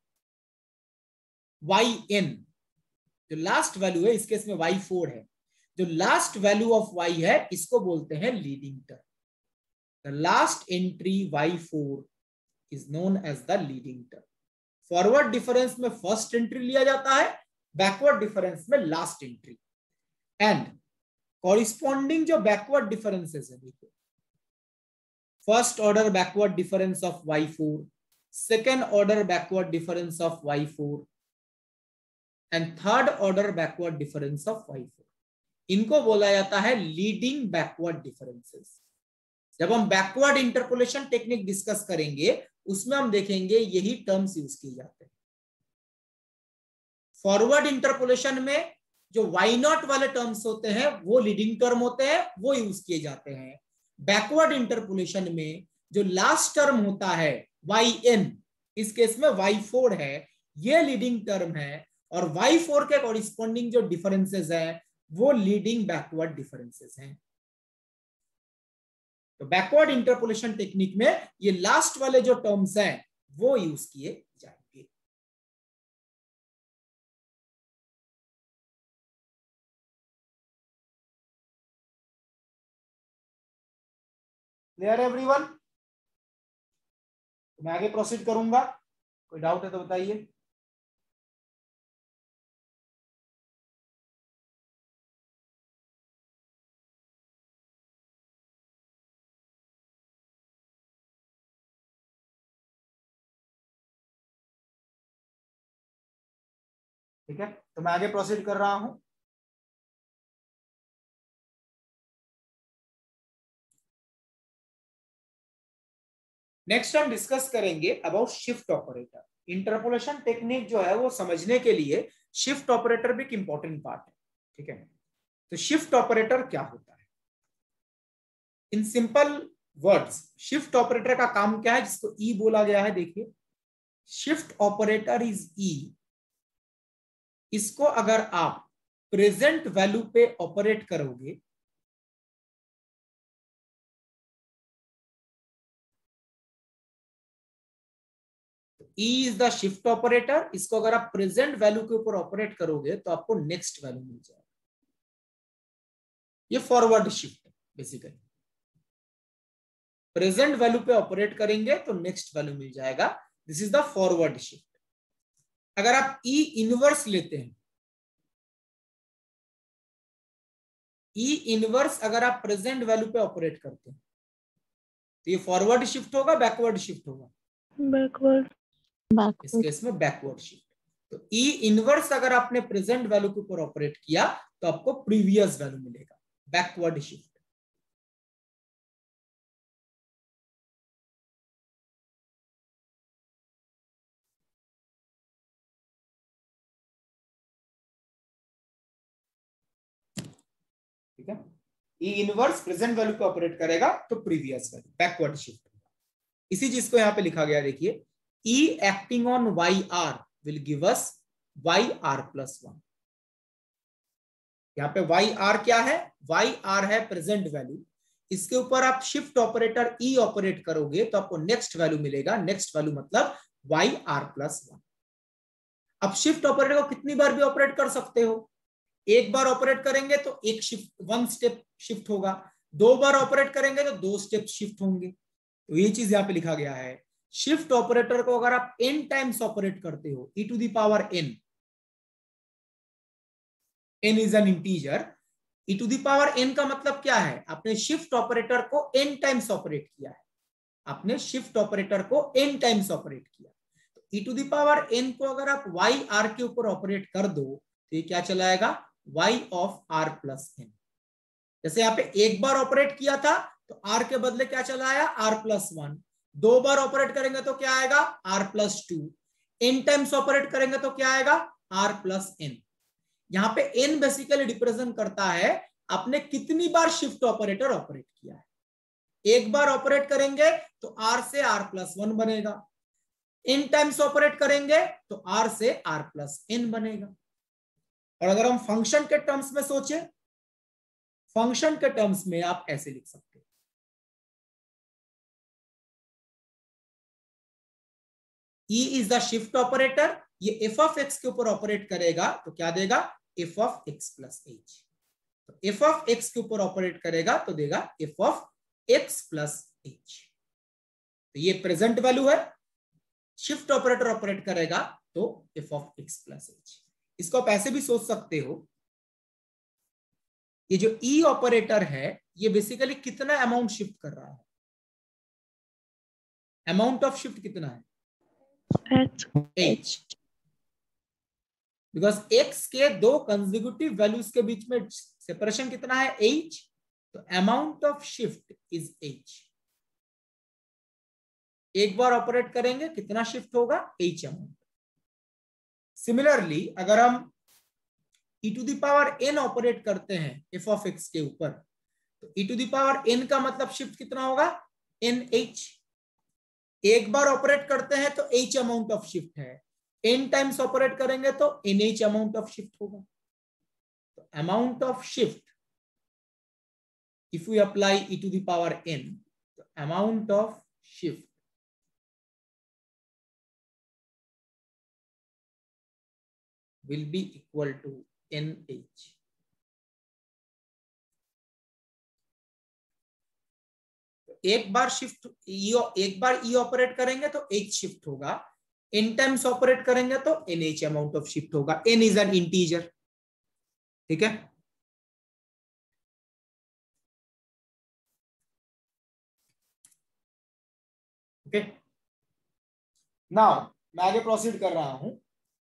yn, जो लास्ट वैल्यू है, इस केस में y4 है, जो लास्ट वैल्यू ऑफ y है इसको बोलते हैं leading term. The last entry y4 is known as the leading term. Forward difference में फर्स्ट एंट्री लिया जाता है, बैकवर्ड डिफरेंस में लास्ट एंट्री। एंड कॉरिस्पॉन्डिंग जो बैकवर्ड डिफरेंसेस है, देखिए first order backward difference of y4, second order backward difference of y4 and third order backward difference of y4, इनको बोला जाता है लीडिंग बैकवर्ड डिफरेंसेस। जब हम बैकवर्ड इंटरपोलेशन टेक्निक डिस्कस करेंगे उसमें हम देखेंगे यही टर्म्स यूज किए जाते हैं। फॉरवर्ड इंटरपोलेशन में जो y नॉट वाले टर्म्स होते हैं वो लीडिंग टर्म होते हैं, वो यूज किए जाते हैं। बैकवर्ड इंटरपोलेशन में जो लास्ट टर्म होता है yn, इस केस में y4 है, ये लीडिंग टर्म है, और y4 के कॉरिस्पॉन्डिंग जो डिफरेंसेस हैं वो लीडिंग बैकवर्ड डिफरेंसेस हैं। तो बैकवर्ड इंटरपोलेशन टेक्निक में ये लास्ट वाले जो टर्म्स हैं वो यूज किए जाएंगे। Clear everyone? मैं आगे प्रोसीड करूंगा, कोई डाउट है तो बताइए। ठीक है, तो मैं आगे प्रोसीड कर रहा हूं। नेक्स्ट हम डिस्कस करेंगे about shift operator. Interpolation technique जो है वो समझने के लिए शिफ्ट ऑपरेटर भी एक इंपॉर्टेंट पार्ट है। ठीक है, तो शिफ्ट ऑपरेटर क्या होता है? In simple words shift operator का काम क्या है, जिसको ई बोला गया है? देखिए, शिफ्ट ऑपरेटर इज ई। इसको अगर आप प्रेजेंट वैल्यू पे ऑपरेट करोगे E is the shift operator, इसको अगर आप प्रेजेंट वैल्यू के ऊपर ऑपरेट करोगे तो आपको नेक्स्ट वैल्यू मिल जाएगा। ये फॉरवर्ड शिफ्ट है बेसिकली। प्रेजेंट वैल्यू पे ऑपरेट करेंगे तो नेक्स्ट वैल्यू मिल जाएगा, this is the forward shift. अगर आप E इनवर्स लेते हैं, E इनवर्स अगर आप प्रेजेंट वैल्यू पे ऑपरेट करते हैं तो ये फॉरवर्ड शिफ्ट होगा, बैकवर्ड शिफ्ट होगा? बैकवर्ड। इस केस में बैकवर्ड शिफ्ट। तो E इनवर्स अगर आपने प्रेजेंट वैल्यू के ऊपर ऑपरेट किया तो आपको प्रीवियस वैल्यू मिलेगा, बैकवर्ड शिफ्ट। ठीक है, ई इनवर्स प्रेजेंट वैल्यू पे ऑपरेट करेगा तो प्रीवियस वैल्यू, बैकवर्ड शिफ्ट। इसी चीज को यहां पे लिखा गया, देखिए E acting on Y R will give us Y are plus 1। यहाँ पे वाई आर क्या है, वाई आर है प्रेजेंट वैल्यू, इसके ऊपर आप शिफ्ट ऑपरेटर ई ऑपरेट करोगे तो आपको नेक्स्ट वैल्यू मिलेगा, नेक्स्ट वैल्यू मतलब वाई आर प्लस 1। अब शिफ्ट ऑपरेटर को कितनी बार भी ऑपरेट कर सकते हो, एक बार ऑपरेट करेंगे तो एक शिफ्ट, 1 स्टेप शिफ्ट होगा, 2 बार ऑपरेट करेंगे तो 2 स्टेप शिफ्ट होंगे। तो ये चीज यहाँ पे लिखा गया है, शिफ्ट ऑपरेटर को अगर आप n टाइम्स ऑपरेट करते हो, e to the power n, n is an integer, e to the power n का मतलब क्या है, आपने शिफ्ट ऑपरेटर को n टाइम्स ऑपरेट किया है, आपने शिफ्ट ऑपरेटर को n टाइम्स ऑपरेट किया, तो e to the power n को अगर आप y r के ऊपर ऑपरेट कर दो तो ये क्या चलाएगा, y of r plus n। जैसे यहाँ पे एक बार ऑपरेट किया था तो r के बदले क्या चलाया, r प्लस 1, 2 बार ऑपरेट करेंगे तो क्या आएगा, r plus 2, n times operate करेंगे तो क्या आएगा, r प्लस n। यहाँ पे n बेसिकली रिप्रेजेंट करता है आपने कितनी बार शिफ्ट ऑपरेटर ऑपरेट किया है। एक बार ऑपरेट करेंगे तो r से r प्लस 1 बनेगा, n टाइम्स ऑपरेट करेंगे तो r से r प्लस n बनेगा। और अगर हम फंक्शन के टर्म्स में सोचे, फंक्शन के टर्म्स में आप ऐसे लिख सकते हैं, E is the shift operator, ये f ऑफ x के ऊपर ऑपरेट करेगा तो क्या देगा, f of x plus h। तो f ऑफ x के ऊपर ऑपरेट करेगा तो देगा f of x plus h। तो ये प्रेजेंट वैल्यू है, शिफ्ट ऑपरेटर ऑपरेट करेगा तो f of x plus h। इसको आप ऐसे भी सोच सकते हो, ये जो E ऑपरेटर है ये बेसिकली कितना अमाउंट शिफ्ट कर रहा है, अमाउंट ऑफ शिफ्ट कितना है, h, बिकॉज x के 2 कंसेक्यूटिव वैल्यूज के बीच में सेपरेशन कितना है, h, तो amount of shift is h। एक बार ऑपरेट करेंगे कितना शिफ्ट होगा, h अमाउंट। सिमिलरली अगर हम e to the power n operate करते हैं f ऑफ x के ऊपर, तो e to the power n का मतलब शिफ्ट कितना होगा, nh। एक बार ऑपरेट करते हैं तो h अमाउंट ऑफ शिफ्ट है, n टाइम्स ऑपरेट करेंगे तो nh अमाउंट ऑफ शिफ्ट होगा। तो amount of shift if we apply e to the power n, तो amount of shift will be equal to nh। एक बार शिफ्ट एक बार e ऑपरेट करेंगे तो h शिफ्ट होगा, n टाइम्स ऑपरेट करेंगे तो nh अमाउंट ऑफ शिफ्ट होगा, n इज एन इंटीजर। ठीक है, ओके। नाउ मैं आगे प्रोसीड कर रहा हूं।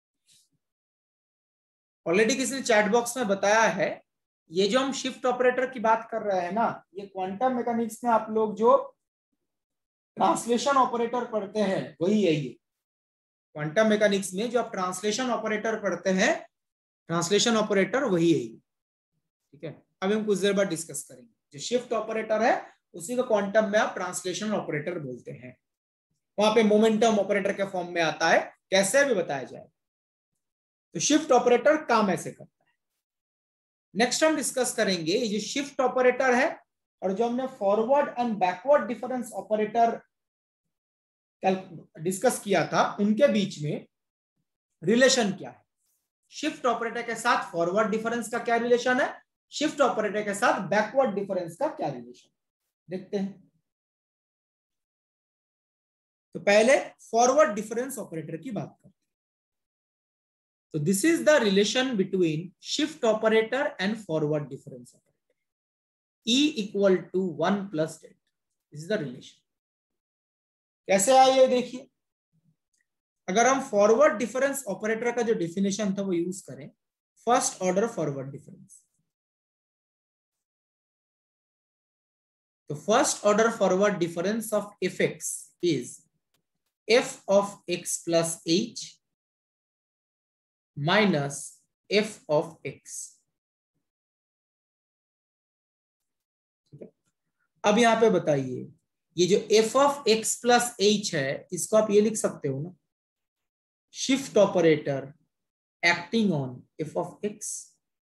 ऑलरेडी किसी ने चैट बॉक्स में बताया है, ये जो हम शिफ्ट ऑपरेटर की बात कर रहे हैं ना, ये क्वांटम मैकेनिक्स में आप लोग जो ट्रांसलेशन ऑपरेटर पढ़ते हैं वही है। ये क्वांटम मैकेनिक्स में जो आप ट्रांसलेशन ऑपरेटर पढ़ते हैं, ट्रांसलेशन ऑपरेटर वही है ये। ठीक है, अभी हम कुछ देर बाद डिस्कस करेंगे। जो शिफ्ट ऑपरेटर है उसी को क्वांटम में आप ट्रांसलेशन ऑपरेटर बोलते हैं। वहां पे मोमेंटम ऑपरेटर के फॉर्म में आता है, कैसे भी बताया जाए। तो शिफ्ट ऑपरेटर काम ऐसे करता है। नेक्स्ट हम डिस्कस करेंगे ये जो शिफ्ट ऑपरेटर है और जो हमने forward and backward difference operator discuss किया था, उनके बीच में रिलेशन क्या है। शिफ्ट ऑपरेटर के साथ फॉरवर्ड डिफरेंस का क्या रिलेशन है, शिफ्ट ऑपरेटर के साथ बैकवर्ड डिफरेंस का क्या रिलेशन, देखते हैं। तो पहले फॉरवर्ड डिफरेंस ऑपरेटर की बात करते हैं। So this is the relation between shift operator and forward difference operator. E equal to 1 plus delta. This is the relation. कैसे आया ये देखिए। अगर हम फॉरवर्ड डिफरेंस ऑपरेटर का जो डेफिनेशन था वो यूज करें, फर्स्ट ऑर्डर फॉरवर्ड डिफरेंस, तो first order forward difference of F X is F of x plus H minus F of X. ठीक है, अब यहां पे बताइए, ये जो F of x plus H है इसको आप ये लिख सकते हो ना, shift operator acting on F of X.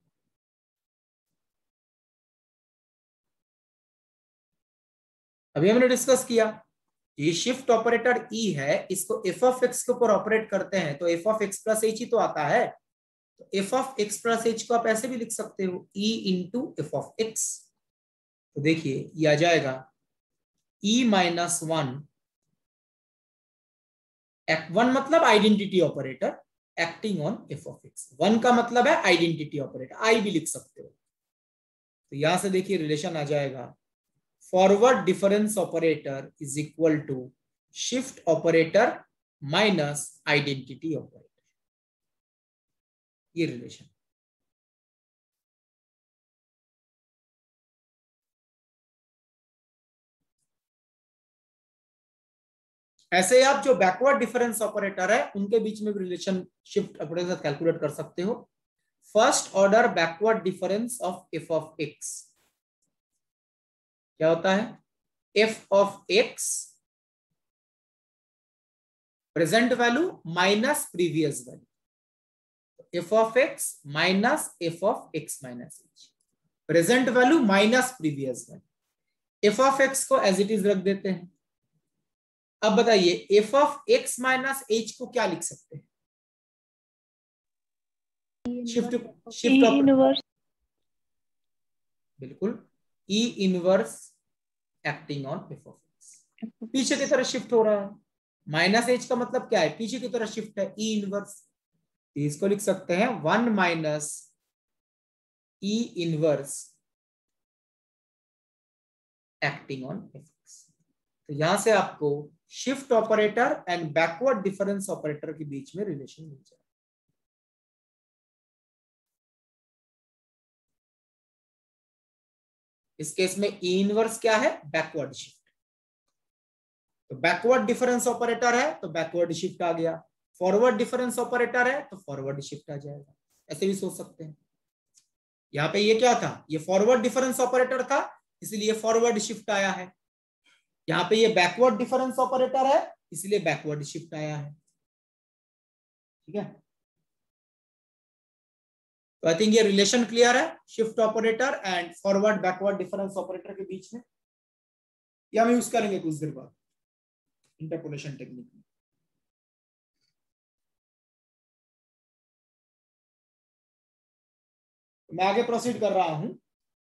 अभी हमने डिस्कस किया, ये शिफ्ट ऑपरेटर ई है, इसको एफ ऑफ एक्स के ऊपर ऑपरेट करते हैं तो F of x plus H ही तो आता है। तो F of x plus H को आप ऐसे भी लिख सकते हो, E into F of X. तो देखिए ये आ जाएगा ई माइनस वन, वन मतलब identity operator acting on F of X, one का मतलब है आइडेंटिटी ऑपरेटर, आई भी लिख सकते हो। तो यहां से देखिए रिलेशन आ जाएगा, forward difference operator is equal to shift operator minus identity operator, ये रिलेशन। ऐसे आप जो बैकवर्ड डिफरेंस ऑपरेटर है उनके बीच में भी रिलेशन शिफ्ट ऑपरेटर के साथ कैलकुलेट कर सकते हो। First order backward difference of F of X क्या होता है, F of X present value minus previous value, F of x minus F of x minus H, present value minus previous value. F of X को एज इट इज रख देते हैं। अब बताइए F of x minus H को क्या लिख सकते हैं, शिफ्ट शिफ्ट इनवर्स। बिल्कुल, E inverse acting on F of x, पीछे की तरफ शिफ्ट हो रहा है। माइनस एच का मतलब क्या है, पीछे की तरफ शिफ्ट है, ई इनवर्स। इसको लिख सकते हैं one minus E inverse acting on F X. तो यहां से आपको shift operator and backward difference operator के बीच में रिलेशन मिल जाए। इस केस में ई इनवर्स क्या है, बैकवर्ड शिफ्ट। तो बैकवर्ड डिफरेंस ऑपरेटर है तो बैकवर्ड शिफ्ट आ गया, फॉरवर्ड डिफरेंस ऑपरेटर है तो फॉरवर्ड शिफ्ट आ जाएगा, ऐसे भी सोच सकते हैं। यहाँ पे ये क्या था, ये फॉरवर्ड डिफरेंस ऑपरेटर था इसलिए फॉरवर्ड शिफ्ट आया है। यहाँ पे ये बैकवर्ड डिफरेंस ऑपरेटर है इसलिए बैकवर्ड शिफ्ट आया है। ठीक है, तो आई थिंक ये रिलेशन क्लियर है shift operator and forward backward difference operator के बीच में। या हम यूज करेंगे कुछ देर बाद इंटरपोलेशन टेक्निक में। मैं आगे प्रोसीड कर रहा हूं।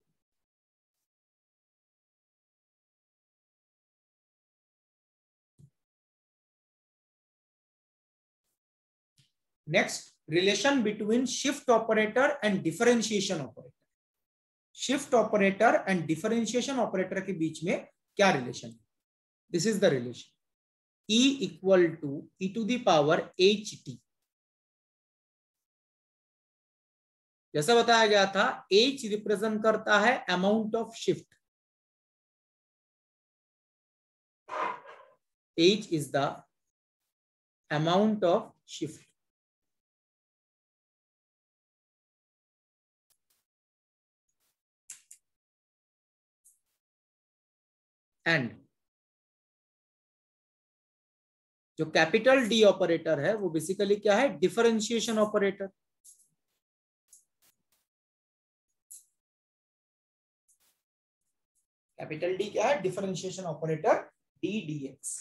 Next, relation between shift operator and differentiation operator. Shift operator and differentiation operator के बीच में क्या रिलेशन है, this is the relation, E equal to e to the power H T. जैसा बताया गया था H रिप्रेजेंट करता है amount of shift, H is the amount of shift and जो कैपिटल डी ऑपरेटर है वो बेसिकली क्या है, डिफरेंशिएशन ऑपरेटर। कैपिटल डी क्या है, differentiation operator D D X.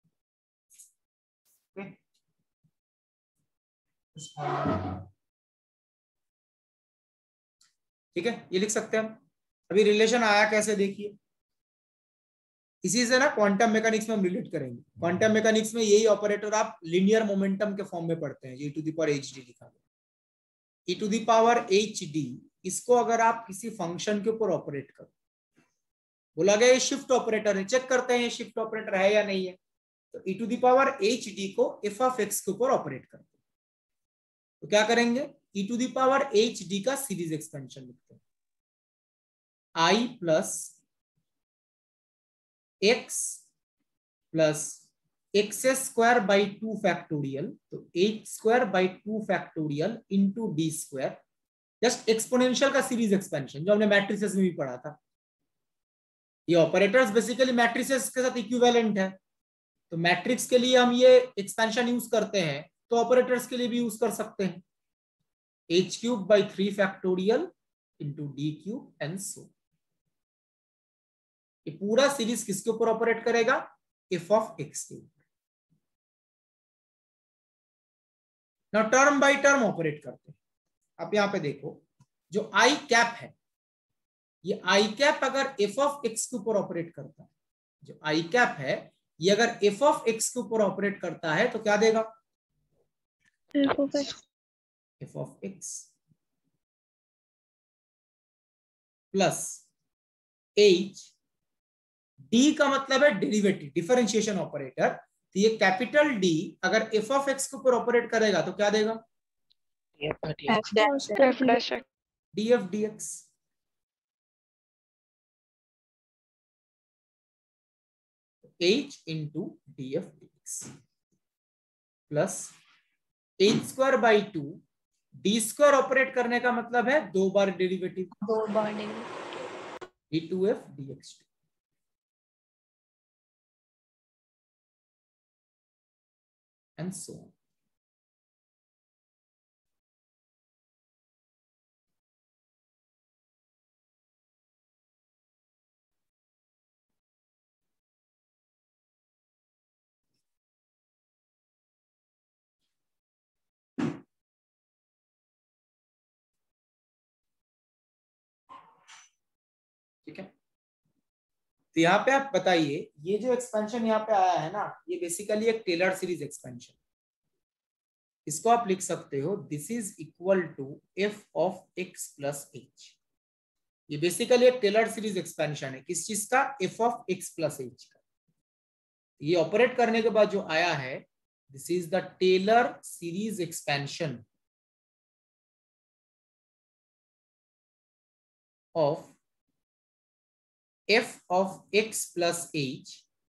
ठीक है, ये लिख सकते हैं हम। अभी रिलेशन आया कैसे देखिए, इसी से ना क्वांटम मैकेनिक्स में हम रिलेट करेंगे। क्वांटम मैकेनिक्स में यही ऑपरेटर आप लीनियर मोमेंटम के फॉर्म में पढ़ते हैं, e to the power H D लिखा गया, e to the power H D. इसको अगर आप किसी फंक्शन के ऊपर ऑपरेट करो, बोला गया ये शिफ्ट ऑपरेटर है, चेक करते हैं ये शिफ्ट ऑपरेटर है या नहीं है। तो e to the power H D को एफ ऑफ एक्स के ऊपर ऑपरेट करते हैं, तो क्या करेंगे, e to the power H D का सीरीज एक्सपेंशन लिखते हैं, i plus x plus X square by 2 factorial, तो H square by 2 factorial into D square, just exponential का सीरीज एक्सपेंशन जो हमने मैट्रिसेस में भी पढ़ा था। ये ऑपरेटर्स बेसिकली मैट्रिसेस के साथ इक्विवेलेंट है, तो मैट्रिक्स के लिए हम ये एक्सपेंशन यूज करते हैं, तो ऑपरेटर्स के लिए भी यूज कर सकते हैं। H cube by 3 factorial into D cube and so. ये पूरा सीरीज किसके ऊपर ऑपरेट करेगा? एफ ऑफ एक्स के ऊपर। ना टर्म बाय टर्म ऑपरेट करते हैं। आप यहां पे देखो, जो आई कैप है, ये आई कैप अगर एफ ऑफ एक्स के ऊपर ऑपरेट करता है, जो आई कैप है ये अगर एफ ऑफ एक्स के ऊपर ऑपरेट करता है तो क्या देगा? F of x plus H, D का मतलब है डेरिवेटिव, डिफरेंशिएशन ऑपरेटर, तो ये कैपिटल डी अगर एफ ऑफ एक्स के ऊपर ऑपरेट करेगा तो क्या देगा? D F D X. H into D F D X plus H square by 2, D square operate करने का मतलब है 2 बार derivative, D two F D X and so on. ठीक है, तो यहाँ पे आप बताइए, ये जो एक्सपेंशन यहाँ पे आया है ना, ये बेसिकली एक टेलर सीरीज एक्सपेंशन। इसको आप लिख सकते हो this is equal to F of x plus H. ये बेसिकली एक टेलर सीरीज एक्सपेंशन है, किस चीज का? F of x plus H का। ये ऑपरेट करने के बाद जो आया है, this is the Taylor series expansion of f of x plus h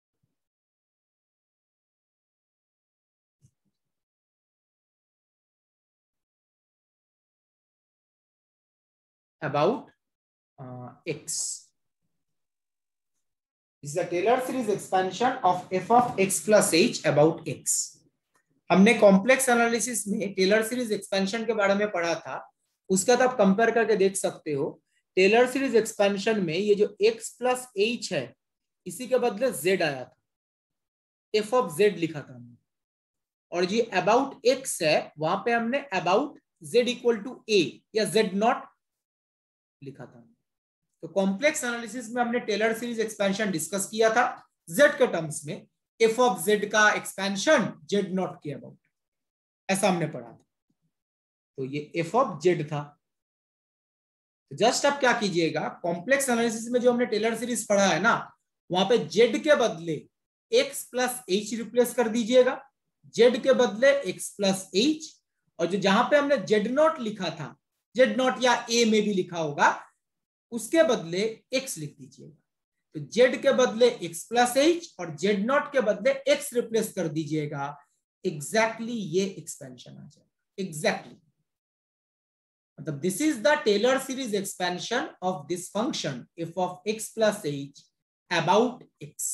about x. This is the Taylor series expansion of f of x plus h about x. हमने कॉम्प्लेक्स एनालिसिस में टेलर सीरीज एक्सपेंशन के बारे में पढ़ा था, उसका तो आप कंपेयर करके देख सकते हो। टेलर सीरीज एक्सपेंशन में ये जो x प्लस h है, इसी के बदले z आया था, f ऑफ z लिखा था हमने, और जी अबाउट x है, वहां पे हमने about z equal to a या z नॉट लिखा था। तो कॉम्प्लेक्स एनालिसिस में हमने टेलर सीरीज एक्सपेंशन डिस्कस किया था z के टर्म्स में, f ऑफ z का एक्सपेंशन z नॉट के अबाउट, ऐसा हमने पढ़ा था। तो ये f ऑफ z था। जस्ट अब क्या कीजिएगा, कॉम्प्लेक्स एनालिसिस में जो हमने टेलर सीरीज पढ़ा है ना, वहां पे z के बदले x प्लस h रिप्लेस कर दीजिएगा, z के बदले x प्लस h, और जो जहां पे हमने z नॉट लिखा था, z नॉट या a में भी लिखा होगा, उसके बदले x लिख दीजिएगा। तो z के बदले x प्लस h और z नॉट के बदले x रिप्लेस कर दीजिएगा, एग्जैक्टली ये एक्सपेंशन आ जाएगा। एग्जैक्टली मतलब this is the Taylor series expansion of this function f of x plus h about x।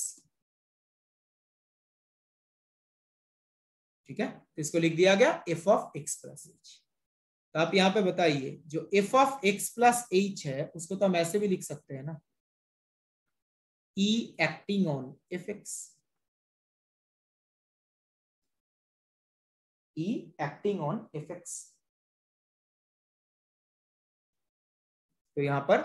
ठीक है, तो इसको लिख दिया गया f of x plus h। तो आप यहां पे बताइए, जो f of x plus h है उसको तो हम ऐसे भी लिख सकते हैं ना, E acting on fx, E acting on fx। तो यहां पर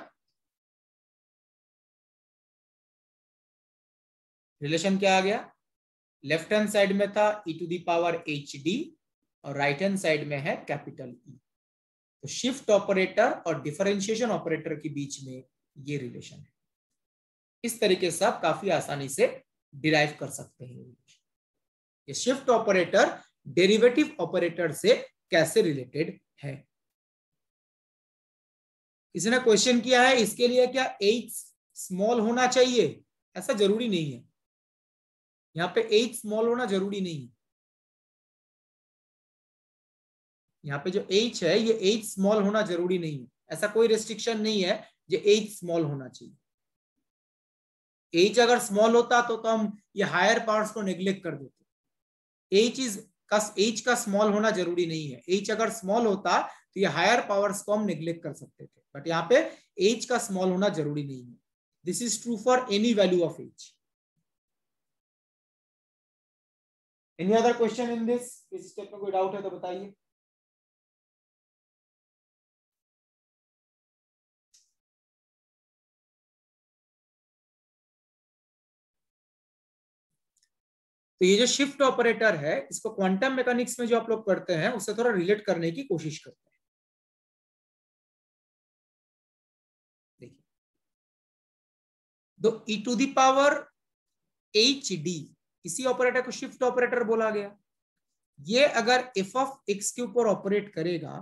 रिलेशन क्या आ गया? लेफ्ट हैंड साइड में था e to the power hd और राइट हैंड साइड में है कैपिटल E। तो शिफ्ट ऑपरेटर और डिफरेंशिएशन ऑपरेटर के बीच में ये रिलेशन है। इस तरीके से आप काफी आसानी से डिराइव कर सकते हैं। ये शिफ्ट ऑपरेटर डेरिवेटिव ऑपरेटर से कैसे रिलेटेड है। किसी ने क्वेश्चन किया है इसके लिए क्या h स्मॉल होना चाहिए? ऐसा जरूरी नहीं है, यहाँ पे h स्मॉल होना जरूरी नहीं है। यहाँ पे जो h है ये h स्मॉल होना जरूरी नहीं है, ऐसा कोई रेस्ट्रिक्शन नहीं है जो h स्मॉल होना चाहिए। h अगर स्मॉल होता तो हम ये हायर पावर्स को नेग्लेक्ट कर देते। h का स्मॉल होना जरूरी नहीं है, h अगर स्मॉल होता तो ये हायर पावर्स को हम नेग्लेक्ट कर सकते थे, बट यहाँ पे h का स्मॉल होना जरूरी नहीं है। This is true for any value of h। Any other question in this? इस स्टेप में कोई डाउट है तो बताइए। तो ये जो शिफ्ट ऑपरेटर है इसको क्वांटम मैकेनिक्स में जो आप लोग करते हैं उससे थोड़ा रिलेट करने की कोशिश करते हैं। देखिए, तो e to the power hd इसी ऑपरेटर को शिफ्ट ऑपरेटर बोला गया। ये अगर f ऑफ x के ऊपर ऑपरेट करेगा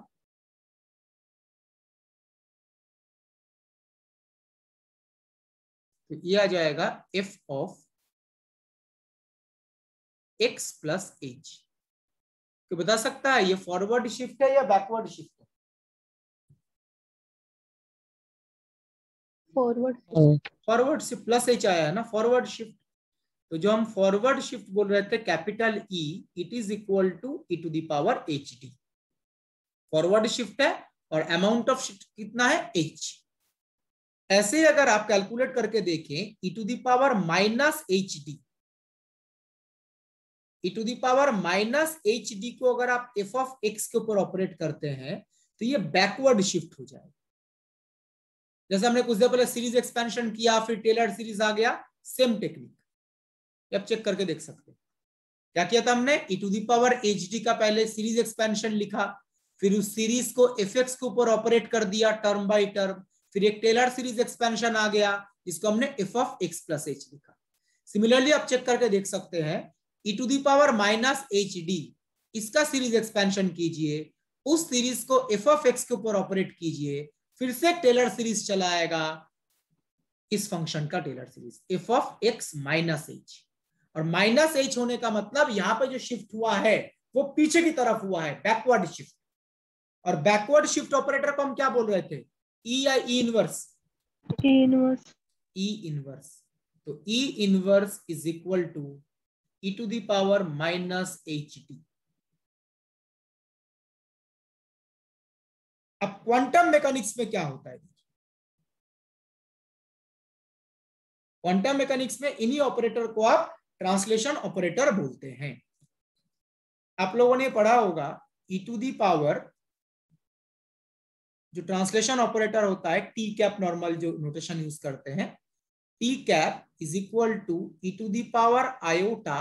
तो ये आ जाएगा f of x plus h। तो बता सकता है ये फॉरवर्ड शिफ्ट है या बैकवर्ड शिफ्ट है? फॉरवर्ड शिफ्ट, प्लस h आया है ना, फॉरवर्ड शिफ्ट। तो जो हम फॉरवर्ड शिफ्ट बोल रहे थे capital E, it is equal to e to the power hd। Forward shift है और अमाउंट ऑफ शिफ्ट कितना है h। ऐसे अगर आप कैलकुलेट करके देखें e to the power minus hd, e to the power minus hd को अगर आप f ऑफ x के ऊपर ऑपरेट करते हैं तो ये बैकवर्ड शिफ्ट हो जाएगा। जैसे हमने कुछ देर पहले सीरीज एक्सपेंशन किया, फिर टेलर सीरीज आ गया, सेम टेक्निक आप चेक करके देख सकते हैं। क्या किया था हमने? e to the power hd का पहले सीरीज एक्सपेंशन लिखा, फिर उस सीरीज को fx के ऊपर ऑपरेट कर दिया टर्म बाय टर्म, फिर एक टेलर सीरीज एक्सपेंशन आ गया जिसको हमने f of x plus h लिखा। सिमिलरली आप चेक करके देख सकते हैं e to the power minus hd इसका सीरीज एक्सपेंशन कीजिए, उस सीरीज को f ऑफ x के ऊपर ऑपरेट कीजिए, फिर से टेलर सीरीज चला आएगा इस फंक्शन का Taylor series f of x minus h। और माइनस h होने का मतलब यहां पे जो शिफ्ट हुआ है वो पीछे की तरफ हुआ है, बैकवर्ड शिफ्ट। और बैकवर्ड शिफ्ट ऑपरेटर को हम क्या बोल रहे थे? e या e inverse? E inverse. e inverse. तो e inverse is equal to e to the power minus hd। अब क्वांटम मैकेनिक्स में क्या होता है? क्वांटम मैकेनिक्स में इन्हीं ऑपरेटर को आप ट्रांसलेशन ऑपरेटर बोलते हैं। आप लोगों ने पढ़ा होगा e टू दी पावर, जो ट्रांसलेशन ऑपरेटर होता है टी कैप, नॉर्मल जो नोटेशन यूज करते हैं, T cap is equal to e to the power iota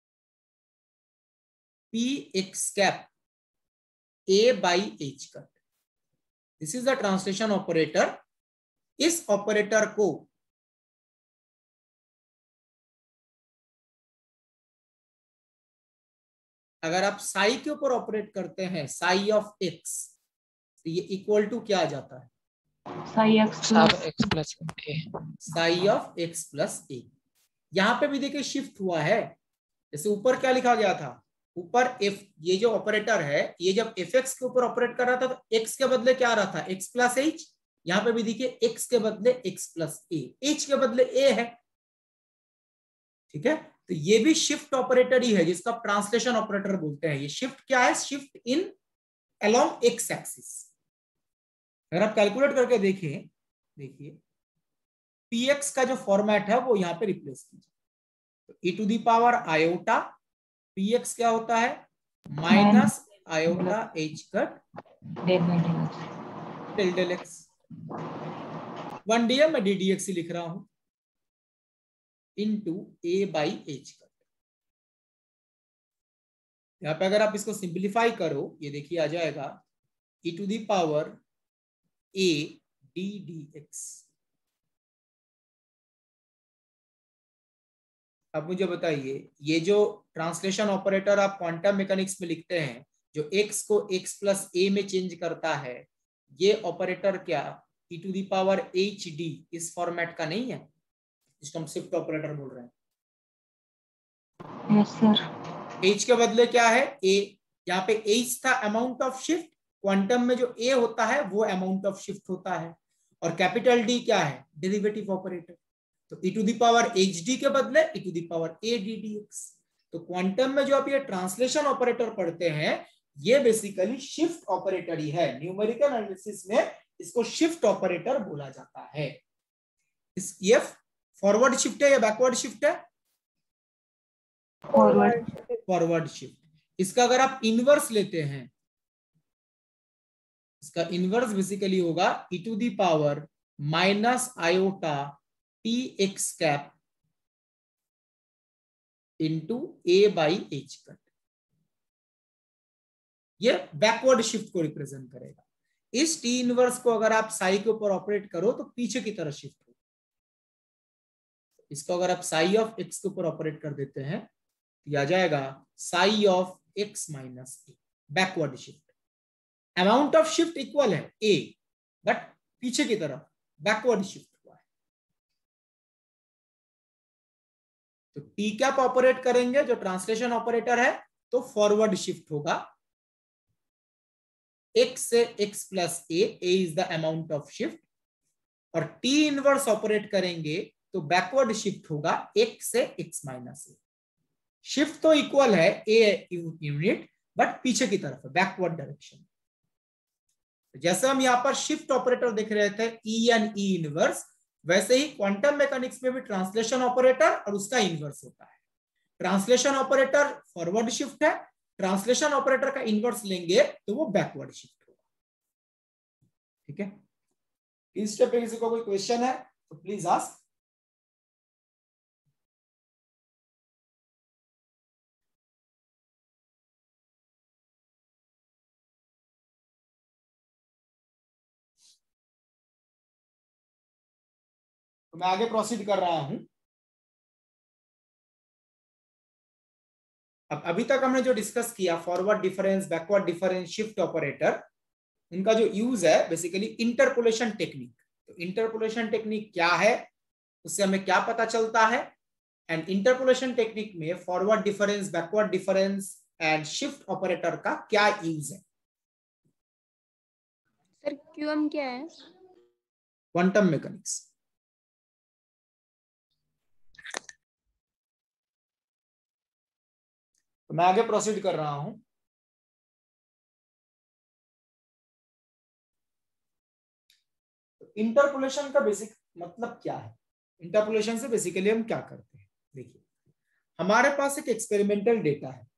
p x cap a by h cut. This is the translation operator. इस ऑपरेटर को अगर आप साई के ऊपर ऑपरेट करते हैं, साई ऑफ x, तो ये इक्वल टू क्या आ जाता है? Psi x plus a. Psi of x plus ए। यहां पे भी देखिए शिफ्ट हुआ है। जैसे ऊपर क्या लिखा गया था, ऊपर f, ये जो ऑपरेटर है ये जब fx के ऊपर ऑपरेट कर रहा था तो x के बदले क्या आ रहा था? x plus h। यहां पे भी देखिए x के बदले x प्लस a, h के बदले a है। ठीक है, तो ये भी शिफ्ट ऑपरेटर ही है जिसका ट्रांसलेशन ऑपरेटर बोलते हैं। ये शिफ्ट क्या है? Shift in along x axis. अगर आप कैलकुलेट करके देखें, देखिए px का जो फॉर्मेट है वो यहां पे रिप्लेस कीजिए। तो e to the power iota px क्या होता है? Minus iota h cut del del x। 1dm मैं ddx ही लिख रहा हूं, into a by h cut. यहां पे अगर आप इसको सिंप्लीफाई करो, ये देखिए आ जाएगा e to the power a d dx। अब मुझे बताइए, ये जो ट्रांसलेशन ऑपरेटर आप क्वांटम मैकेनिक्स में लिखते हैं जो x को x प्लस a में चेंज करता है, ये ऑपरेटर क्या e to the power hd इस फॉर्मेट का नहीं है? जिसको हम शिफ्ट ऑपरेटर बोल रहे हैं। Yes sir. एच के बदले क्या है, ए। यहाँ पे एच था अमाउंट ऑफ शिफ्ट, क्वांटम में जो ए होता है वो अमाउंट ऑफ शिफ्ट होता है, और कैपिटल डी क्या है, डेरिवेटिव ऑपरेटर। तो e to the power H d के बदले e to the power a d D x. तो क्वांटम में जो आप ये ट्रांसलेशन ऑपरेटर पढ़ते हैं ये बेसिकली शिफ्ट ऑपरेटर ही है। न्यूमेरिकल एनालिसिस में इसको शिफ्ट ऑपरेटर बोला जाता है। ये फॉरवर्ड शिफ्ट है या बैकवर्ड शिफ्ट है? Forward shift. इसका अगर आप इनवर्स लेते हैं, इसका इनवर्स बेसिकली होगा e to the power minus iota T x cap into a by h cut. ये बैकवर्ड शिफ्ट को रिप्रेजेंट करेगा। इस टी इनवर्स को अगर आप साई के ऊपर ऑपरेट करो तो पीछे की तरह शिफ्ट हो। इसको अगर आप साई ऑफ एक्स के ऊपर ऑपरेट कर देते हैं तो आ जाएगा psi of x minus a, backward shift. Amount of shift equal है ए, बट पीछे की तरफ बैकवर्ड शिफ्ट हुआ है। तो टी कैप ऑपरेट करेंगे जो ट्रांसलेशन ऑपरेटर है तो फॉरवर्ड शिफ्ट होगा। x से x plus a is the amount of shift, और टी इनवर्स ऑपरेट करेंगे तो बैकवर्ड शिफ्ट होगा x से x माइनस ए। शिफ्ट तो इक्वल है ए यूनिट, बट पीछे की तरफ है, बैकवर्ड डायरेक्शन। जैसे हम यहाँ पर शिफ्ट ऑपरेटर देख रहे थे ई एन ई इनवर्स, वैसे ही क्वांटम मैकेनिक्स में भी ट्रांसलेशन ऑपरेटर और उसका इनवर्स होता है। ट्रांसलेशन ऑपरेटर फॉरवर्ड शिफ्ट है, ट्रांसलेशन ऑपरेटर का इनवर्स लेंगे तो वो बैकवर्ड शिफ्ट होगा। ठीक है, इस स्टेप पे किसी को कोई क्वेश्चन है तो प्लीज आस्क। तो मैं आगे प्रोसीड कर रहा हूं। अब अभी तक हमने जो डिस्कस किया forward difference, backward difference, shift operator, उनका जो यूज है बेसिकली इंटरपोलेशन टेक्निक। तो इंटरपोलेशन टेक्निक क्या है, उससे हमें क्या पता चलता है, एंड इंटरपोलेशन टेक्निक में forward difference, backward difference and shift operator का क्या यूज है। सर क्यूएम क्या है? Quantum mechanics. तो मैं आगे प्रोसीड कर रहा हूं। इंटरपोलेशन का बेसिक मतलब क्या है, इंटरपोलेशन से बेसिकली हम क्या करते हैं। देखिए, हमारे पास एक एक्सपेरिमेंटल डेटा है,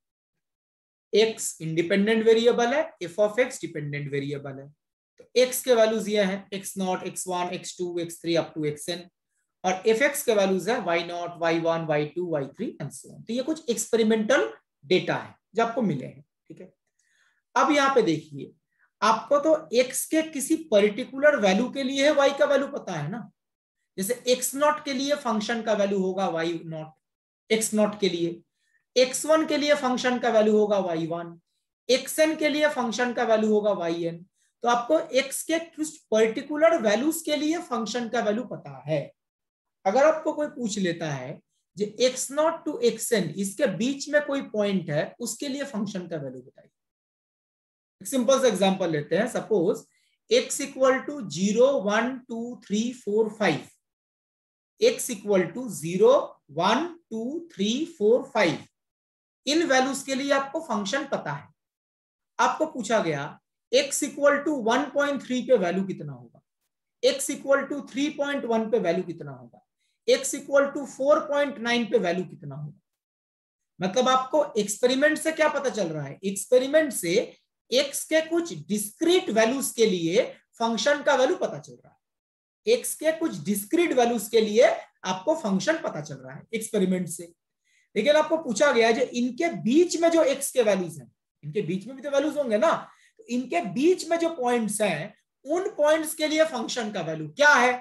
x इंडिपेंडेंट वेरिएबल है, f of x dependent variable है। तो x के वैल्यूज ये हैं x0, x1, x2, x3 up to xn, और fx के वैल्यूज है y0, y1, y2, y3 and so on. तो ये कुछ एक्सपेरिमेंटल डेटा है जो आपको मिले हैं। ठीक है, अब यहाँ पे देखिए, आपको तो x के किसी पर्टिकुलर वैल्यू के लिए y का वैल्यू पता है ना। जैसे x0 के लिए फंक्शन का वैल्यू होगा y0, x0 के लिए, x1 के लिए फंक्शन का वैल्यू होगा y1, xn के लिए फंक्शन का वैल्यू होगा yn। तो आपको x के कुछ पर्टिकुलर वैल्यूज के लिए फंक्शन का वैल्यू पता है। अगर आपको कोई पूछ लेता है जो x0 टू xn इसके बीच में कोई पॉइंट है, उसके लिए फंक्शन का वैल्यू बताइए। सिंपल सा एग्जांपल लेते हैं, suppose x equal to 0, 1, 2, 3, 4, 5, x equal to 0, 1, 2, 3, 4, 5, इन वैल्यूज के लिए आपको फंक्शन पता है। आपको पूछा गया x इक्वल टू 1.3 पे वैल्यू कितना होगा, x इक्वल टू 3.1 पे वैल्यू कितना होगा, x इक्वल टू 4.9 पे वैल्यू कितना होगा। मतलब आपको एक्सपेरिमेंट से क्या पता चल रहा है, एक्सपेरिमेंट से x के कुछ डिस्क्रीट वैल्यूज के लिए फंक्शन का वैल्यू पता चल रहा है। x के कुछ डिस्क्रीट वैल्यूज के लिए आपको फंक्शन पता चल रहा है एक्सपेरिमेंट से। लेकिन आपको पूछा गया जो इनके बीच में जो x के वैल्यूज हैं, इनके बीच में भी तो वैल्यूज होंगे ना, तो इनके बीच में जो पॉइंट्स हैं उन पॉइंट्स के लिए फंक्शन का वैल्यू क्या है।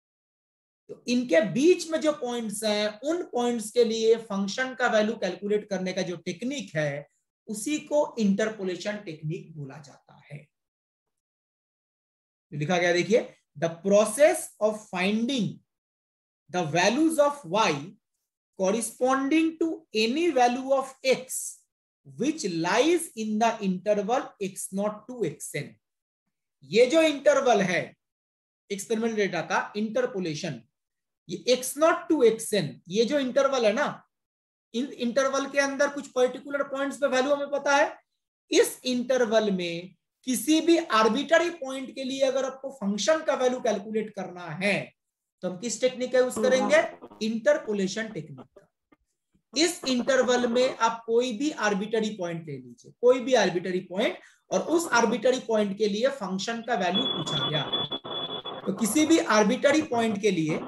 तो इनके बीच में जो पॉइंट्स हैं उन पॉइंट्स के लिए फंक्शन का वैल्यू कैलकुलेट करने का जो टेक्निक है उसी को इंटरपोलेशन टेक्निक बोला जाता है। लिखा गया देखिए, the process of finding the values of y corresponding to any value of x which lies in the interval x0 to xn. ये जो इंटरवल है एक्सपेरिमेंटल डेटा का इंटरपोलेशन, ये x0 टू xn, ये जो इंटरवल है ना, इन इंटरवल के अंदर कुछ पर्टिकुलर पॉइंट्स पे वैल्यू हमें पता है। इस इंटरवल में किसी भी आर्बिट्ररी पॉइंट के लिए अगर आपको फंक्शन का वैल्यू कैलकुलेट करना है तो हम किस टेक्निक का यूज करेंगे? इंटरपोलेशन टेक्निक का। इस इंटरवल में आप कोई भी आर्बिट्ररी पॉइंट ले लीजिए, कोई भी आर्बिट्ररी पॉइंट, और उस आर्बिट्ररी पॉइंट के लिए फंक्शन का वैल्यू पूछा गया। तो किसी भी आर्बिट्ररी पॉइंट के लिए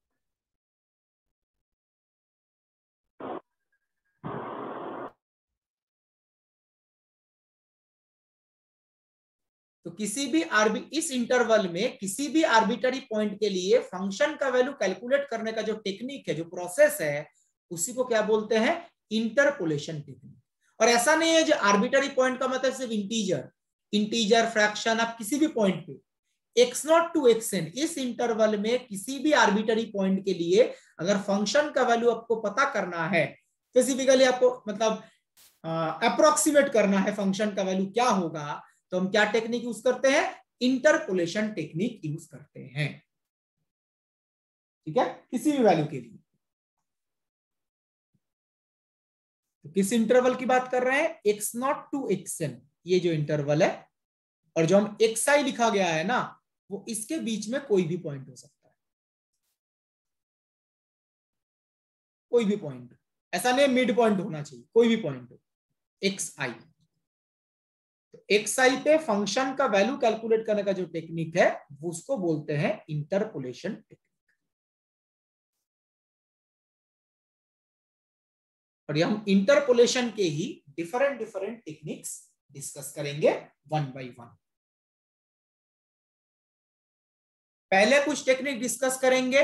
इस इंटरवल में किसी भी आर्बिट्ररी पॉइंट के लिए फंक्शन का वैल्यू कैलकुलेट करने का जो टेक्निक है, जो प्रोसेस है, उसी को क्या बोलते हैं? Interpolation technique. और ऐसा नहीं है जो आर्बिट्ररी पॉइंट का मतलब सिर्फ इंटीजर फ्रैक्शन, आप किसी भी पॉइंट पे x0 टू xn, इस इंटरवल में किसी भी आर्बिट्ररी पॉइंट के लिए अगर फंक्शन का वैल्यू आपको पता करना है, स्पेसिफिकली आपको मतलब अप्रोक्सीमेट करना है फंक्शन का वैल्यू क्या होगा, तो हम क्या टेक्निक यूज करते हैं? इंटरपोलेशन टेक्निक यूज करते हैं। ठीक है, किसी भी वैल्यू के लिए। तो किस इंटरवल की बात कर रहे हैं? x0 टू xn, ये जो इंटरवल है, और जो हम xi लिखा गया है ना, वो इसके बीच में कोई भी पॉइंट हो सकता है, कोई भी पॉइंट। ऐसा नहीं मिड पॉइंट होना चाहिए, कोई भी पॉइंट हो, xi। तो xi पे फंक्शन का वैल्यू कैलकुलेट करने का जो टेक्निक है वो उसको बोलते हैं इंटरपोलेशन टेक्निक। और ये हम इंटरपोलेशन के ही डिफरेंट टेक्निक्स डिस्कस करेंगे वन बाय वन। पहले कुछ टेक्निक डिस्कस करेंगे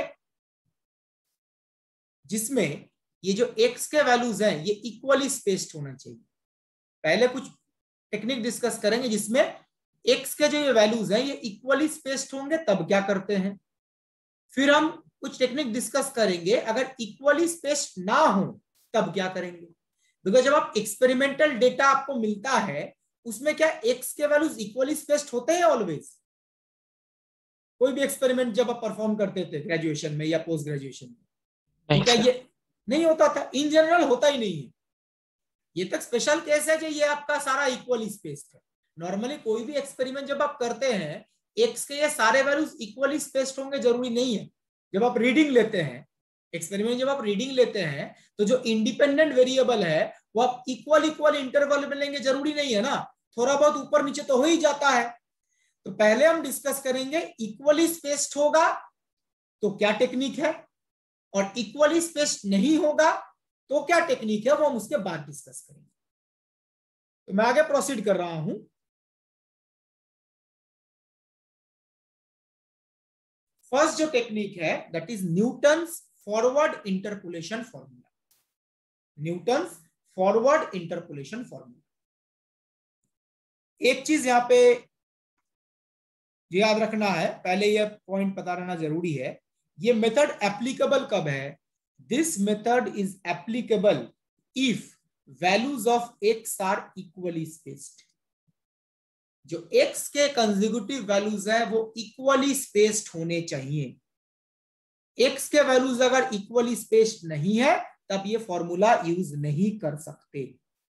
जिसमें ये जो x के वैल्यूज हैं ये इक्वली स्पेस्ड होना चाहिए। पहले कुछ टेक्निक डिस्कस करेंगे जिसमें x के जो ये वैल्यूज हैं ये इक्वली स्पेस्ड होंगे, तब क्या करते हैं। फिर हम कुछ टेक्निक डिस्कस करेंगे अगर इक्वली स्पेस्ड ना हो तब क्या करेंगे। बिकॉज जब आप एक्सपेरिमेंटल डेटा आपको मिलता है उसमें क्या x के वैल्यूज इक्वली स्पेस्ड होते हैं ऑलवेज? कोई भी एक्सपेरिमेंट जब आप परफॉर्म करते थे ग्रेजुएशन में या पोस्ट ग्रेजुएशन में, तो क्या ये नहीं होता था? इन जनरल होता ही नहीं है। ये तक स्पेशल केस है जो ये आपका सारा इक्वली स्पेस्ड है। नॉर्मली कोई भी एक्सपेरिमेंट जब आप करते हैं x के ये सारे वैल्यूज इक्वली स्पेस्ड होंगे जरूरी नहीं है। जब आप रीडिंग लेते हैं एक्सपेरिमेंट, जब आप रीडिंग लेते हैं तो जो इंडिपेंडेंट वेरिएबल है वो आप इक्वल इंटरवल में लेंगे, जरूरी नहीं है ना, थोड़ा बहुत ऊपर नीचे तो हो ही जाता है। तो पहले हम डिस्कस करेंगे इक्वली स्पेस्ड होगा तो क्या टेक्निक है, और इक्वली स्पेस्ड नहीं होगा तो क्या टेक्निक है, वो हम उसके बाद डिस्कस करेंगे। तो मैं आगे प्रोसीड कर रहा हूं। फर्स्ट जो टेक्निक है that is Newton's forward interpolation formula. Newton's forward interpolation formula. एक चीज यहां पे याद रखना है, पहले यह पॉइंट पता रहना जरूरी है, ये मेथड एप्लीकेबल कब है? This method is applicable if values of x are equally spaced. जो x के कंसेक्यूटिव वैल्यूज है वो इक्वली स्पेस्ड होने चाहिए। x के वैल्यूज अगर इक्वली स्पेस्ड नहीं है तब ये फॉर्मूला यूज नहीं कर सकते।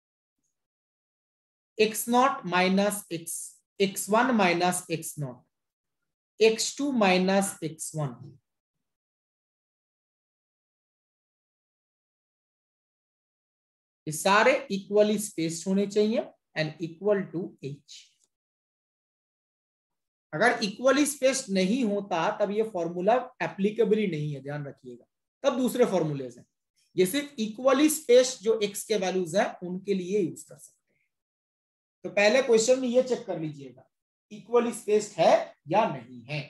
x0 minus x1 minus x0, x2 minus x1, ये सारे इक्वली स्पेस्ड होने चाहिए एंड इक्वल टू h। अगर इक्वली स्पेस्ड नहीं होता तब ये फॉर्मूला एप्लीकेबल ही नहीं है, ध्यान रखिएगा। तब दूसरे फॉर्मूलेज हैं, ये सिर्फ इक्वली स्पेस्ड जो x के वैल्यूज हैं उनके लिए यूज कर सकते हैं। तो पहले क्वेश्चन में ये चेक कर लीजिएगा इक्वली स्पेस्ड है या नहीं है।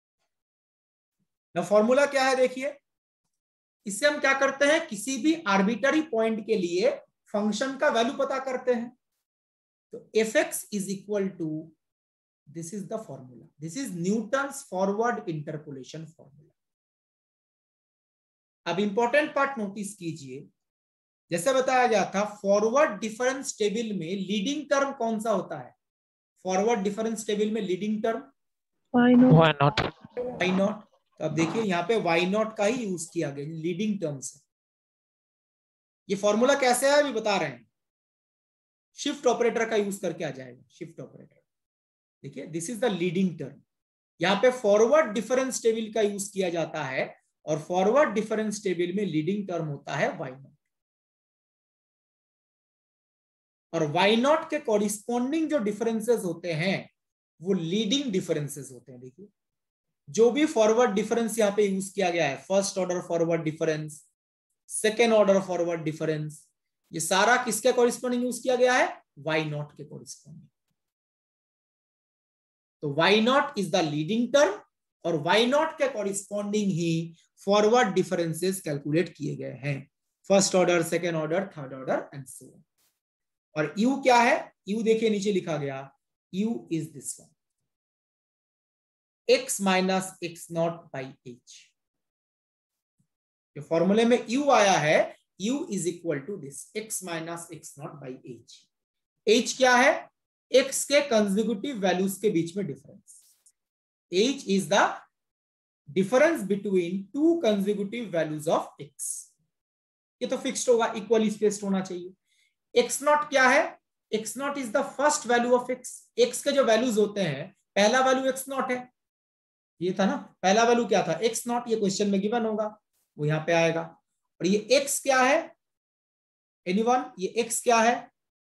ना फॉर्मूला क्या है देखिए, इससे हम क्या करते हैं, किसी भी आर्बिट्ररी पॉइंट के लिए फंक्शन का वैल्यू पता करते हैं। तो fx is equal to, this is the formula, this is Newton's forward interpolation formula. अब इंपॉर्टेंट पार्ट नोटिस कीजिए, जैसे बताया गया था फॉरवर्ड डिफरेंस टेबल में लीडिंग टर्म कौन सा होता है? फॉरवर्ड डिफरेंस टेबल में leading term Why not? Y naught. तो अब देखिए यहाँ पे वाई नॉट का ही यूज किया गया लीडिंग टर्म से। ये फॉर्मूला कैसे है अभी बता रहे हैं, शिफ्ट ऑपरेटर का यूज करके आ जाएगा। शिफ्ट ऑपरेटर देखिए, this is the leading term. यहाँ पे फॉरवर्ड डिफरेंस टेबल का यूज किया जाता है और फॉरवर्ड डिफरेंस टेबल में लीडिंग टर्म होता है वाई नॉट, और वाई नॉट के कॉरिस्पॉन्डिंग जो डिफरेंसेस होते हैं वो लीडिंग डिफरेंसेस होते हैं। देखिए जो भी फॉरवर्ड डिफरेंस यहाँ पे यूज किया गया है, first order forward difference, second order forward difference, ये सारा किसके कॉरिस्पॉन्डिंग यूज किया गया है? वाई नॉट के कॉरिस्पॉन्डिंग। तो y naught is the leading term और वाई नॉट के कॉरिस्पॉन्डिंग ही फॉरवर्ड डिफरेंसेस कैलकुलेट किए गए हैं, first order, second order, third order and so on. और यू क्या है? यू देखिए नीचे लिखा गया, u is this one, x minus x naught by H. जो फॉर्मूले में u आया है, u is equal to this x minus x naught by h. h क्या है? x के कंसेक्यूटिव वैल्यूज के बीच में difference. h is the difference between two consecutive values of x। ये तो फिक्स्ड होगा, इक्वली स्पेस्ड होना चाहिए। x नॉट क्या है? x naught is the first value of x। x के जो वैल्यूज होते हैं, पहला वैल्यू x नॉट है, ये था ना पहला वैल्यू क्या था? x naught. ये क्वेश्चन में गिवन होगा, वो यहां पे आएगा। और ये x क्या है? एनीवन, ये x क्या है?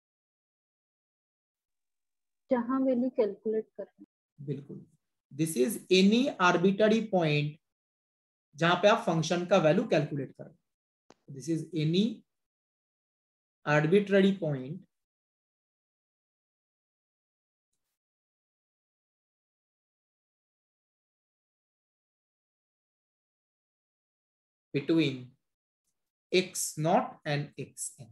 जहां वैल्यू कैलकुलेट कर रहे हैं। बिल्कुल, this is any arbitrary point जहां पे आप फंक्शन का वैल्यू कैलकुलेट कर रहे हैं। This is any arbitrary point between x naught and xn.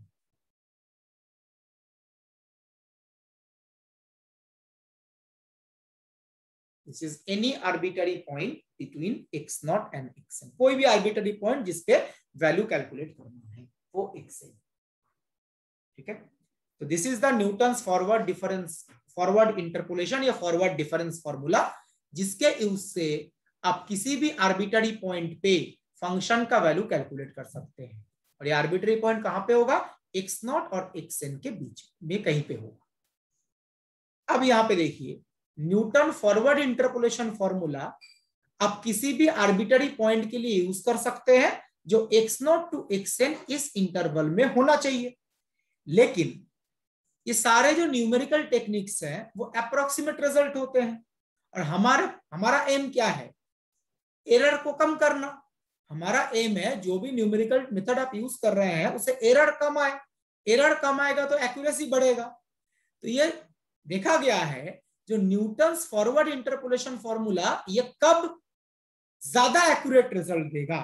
This is any arbitrary point between x naught and xn. कोई भी arbitrary point जिसपे वैल्यू कैलकुलेट करना है वो xn, ठीक है। तो this is the Newton's forward difference, forward interpolation या फॉरवर्ड डिफरेंस फॉर्मूला, जिसके यूज से आप किसी भी आर्बिट्ररी पॉइंट पे फंक्शन का वैल्यू कैलकुलेट कर सकते हैं। और ये आर्बिट्ररी पॉइंट कहां पे होगा? x नॉट और xn के बीच में कहीं पे होगा। अब यहां पे देखिए, न्यूटन फॉरवर्ड इंटरपोलेशन फॉर्मूला आप किसी भी आर्बिट्ररी पॉइंट के लिए यूज कर सकते हैं जो x नॉट टू xn इस इंटरवल में होना चाहिए। लेकिन ये सारे जो न्यूमेरिकल टेक्निक्स हैं वो अप्रोक्सीमेट रिजल्ट होते हैं, और हमारा एम क्या है? एरर को कम करना। हमारा एम है जो भी न्यूमेरिकल मेथड आप यूज कर रहे हैं उसे एरर कम आए, एरर कम आएगा तो एक्यूरेसी बढ़ेगा। तो ये देखा गया है जो न्यूटन्स फॉरवर्ड इंटरपोलेशन फॉर्मूला ये कब ज्यादा एक्यूरेट रिजल्ट देगा?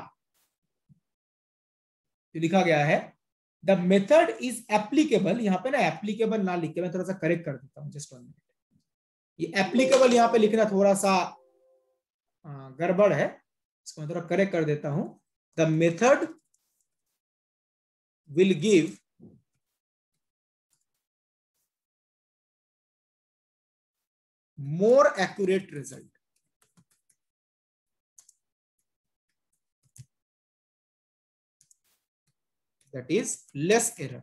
तो लिखा गया है द मेथड इज एप्लीकेबल। यहां पे ना एप्लीकेबल ना लिख के मैं थोड़ा सा करेक्ट कर देता हूं, जस्ट 1 मिनट। ये एप्लीकेबल यहां पे लिखना थोड़ा सा गड़बड़ है, इसको मैं थोड़ा करेक्ट कर देता हूं। The method will give more accurate result. That is less error.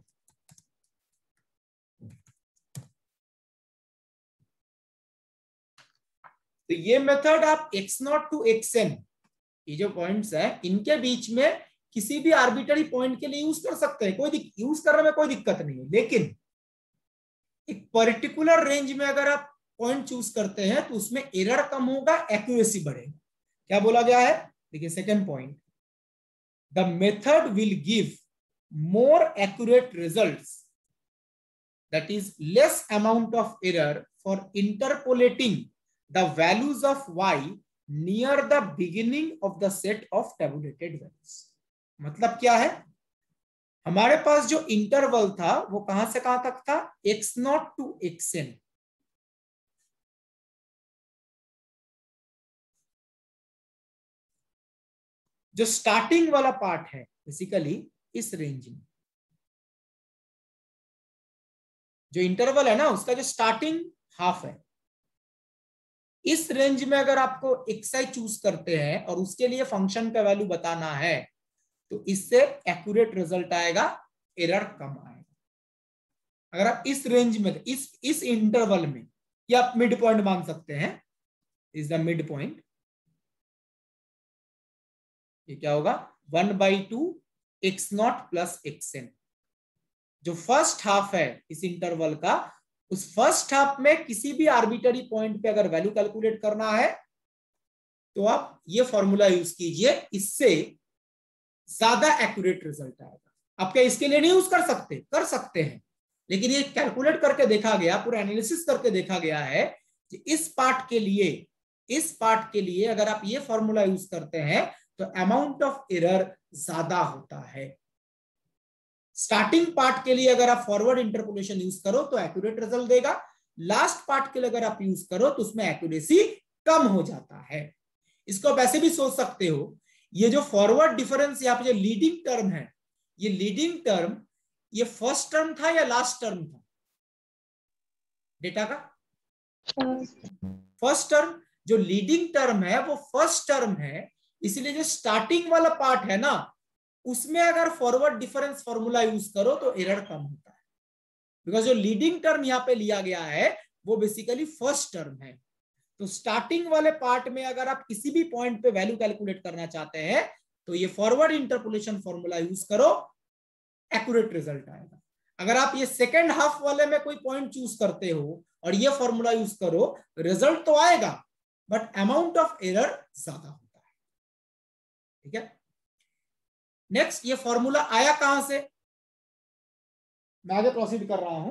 तो ये मेथड आप x नॉट टू xn, ये जो पॉइंट्स है इनके बीच में किसी भी आर्बिट्ररी पॉइंट के लिए यूज कर सकते हैं, कोई यूज करने में कोई दिक्कत नहीं है। लेकिन एक पर्टिकुलर रेंज में अगर आप पॉइंट चूज करते हैं तो उसमें एरर कम होगा, एक्यूरेसी बढ़ेगा। क्या बोला गया है? देखिए second point, the method will give more accurate results, that is less amount of error for interpolating the values of y near the beginning of the set of tabulated values. मतलब क्या है? हमारे पास जो इंटरवल था वो कहां से कहां तक था? x naught to xn। जो स्टार्टिंग वाला पार्ट है बेसिकली इस रेंज में, जो इंटरवल है ना उसका जो स्टार्टिंग हाफ है, इस रेंज में अगर आपको xi चूज करते हैं और उसके लिए फंक्शन का वैल्यू बताना है तो इससे एक्यूरेट रिजल्ट आएगा, एरर कम आएगा। अगर आप इस रेंज में इस इंटरवल में, या आप मिड पॉइंट मान सकते हैं, इज द मिड पॉइंट, ये क्या होगा 1/2 x0 प्लस xn। जो फर्स्ट हाफ है इस इंटरवल का, उस फर्स्ट हाफ में किसी भी आर्बिटरी पॉइंट पे अगर वैल्यू कैलकुलेट करना है तो आप ये फॉर्मूला यूज कीजिए, इससे ज्यादा एक्यूरेट रिजल्ट आएगा। आप क्या इसके लिए नहीं यूज कर सकते हैं, लेकिन ये कैलकुलेट करके देखा गया, पूरा एनालिसिस करके देखा गया है कि इस पार्ट के लिए अगर आप ये फॉर्मूला यूज करते हैं तो अमाउंट ऑफ एरर ज्यादा होता है। स्टार्टिंग पार्ट के लिए अगर आप फॉरवर्ड इंटरपोलेशन यूज करो तो एक्यूरेट रिजल्ट देगा, लास्ट पार्ट के लिए अगर आप यूज करो तो उसमें एक्यूरेसी कम हो जाता है। इसको आप ऐसे भी सोच सकते हो, ये जो फॉरवर्ड डिफरेंस यहाँ पे जो लीडिंग टर्म है, ये लीडिंग टर्म ये फर्स्ट टर्म था या लास्ट टर्म था डेटा का? First term. जो लीडिंग टर्म है वो फर्स्ट टर्म है, इसलिए जो स्टार्टिंग वाला पार्ट है ना उसमें अगर फॉरवर्ड डिफरेंस फॉर्मूला यूज करो तो एरर कम होता है, बिकॉज जो लीडिंग टर्म यहाँ पे लिया गया है वो बेसिकली फर्स्ट टर्म है। तो स्टार्टिंग वाले पार्ट में अगर आप किसी भी पॉइंट पे वैल्यू कैलकुलेट करना चाहते हैं तो ये फॉरवर्ड इंटरपोलेशन फॉर्मूला यूज करो, एक्यूरेट रिजल्ट आएगा। अगर आप ये सेकेंड हाफ वाले में कोई पॉइंट चूज करते हो और ये फॉर्मूला यूज करो, रिजल्ट तो आएगा बट अमाउंट ऑफ एरर ज्यादा होता है। ठीक है, नेक्स्ट ये फॉर्मूला आया कहां से, मैं आगे प्रोसीड कर रहा हूं।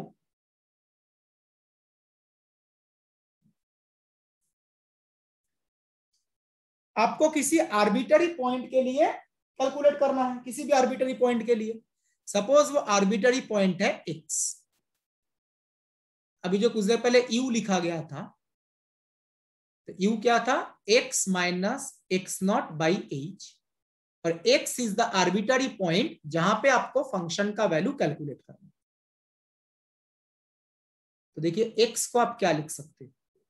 आपको किसी आर्बिटरी पॉइंट के लिए कैलकुलेट करना है, किसी भी आर्बिटरी पॉइंट के लिए। सपोज वो आर्बिटरी पॉइंट है x, अभी जो कुछ देर पहले u लिखा गया था, तो u क्या था x माइनस x0/h, और x is the arbitrary point जहां पे आपको फंक्शन का वैल्यू कैलकुलेट करना है। तो देखिए x को आप क्या लिख सकते हो,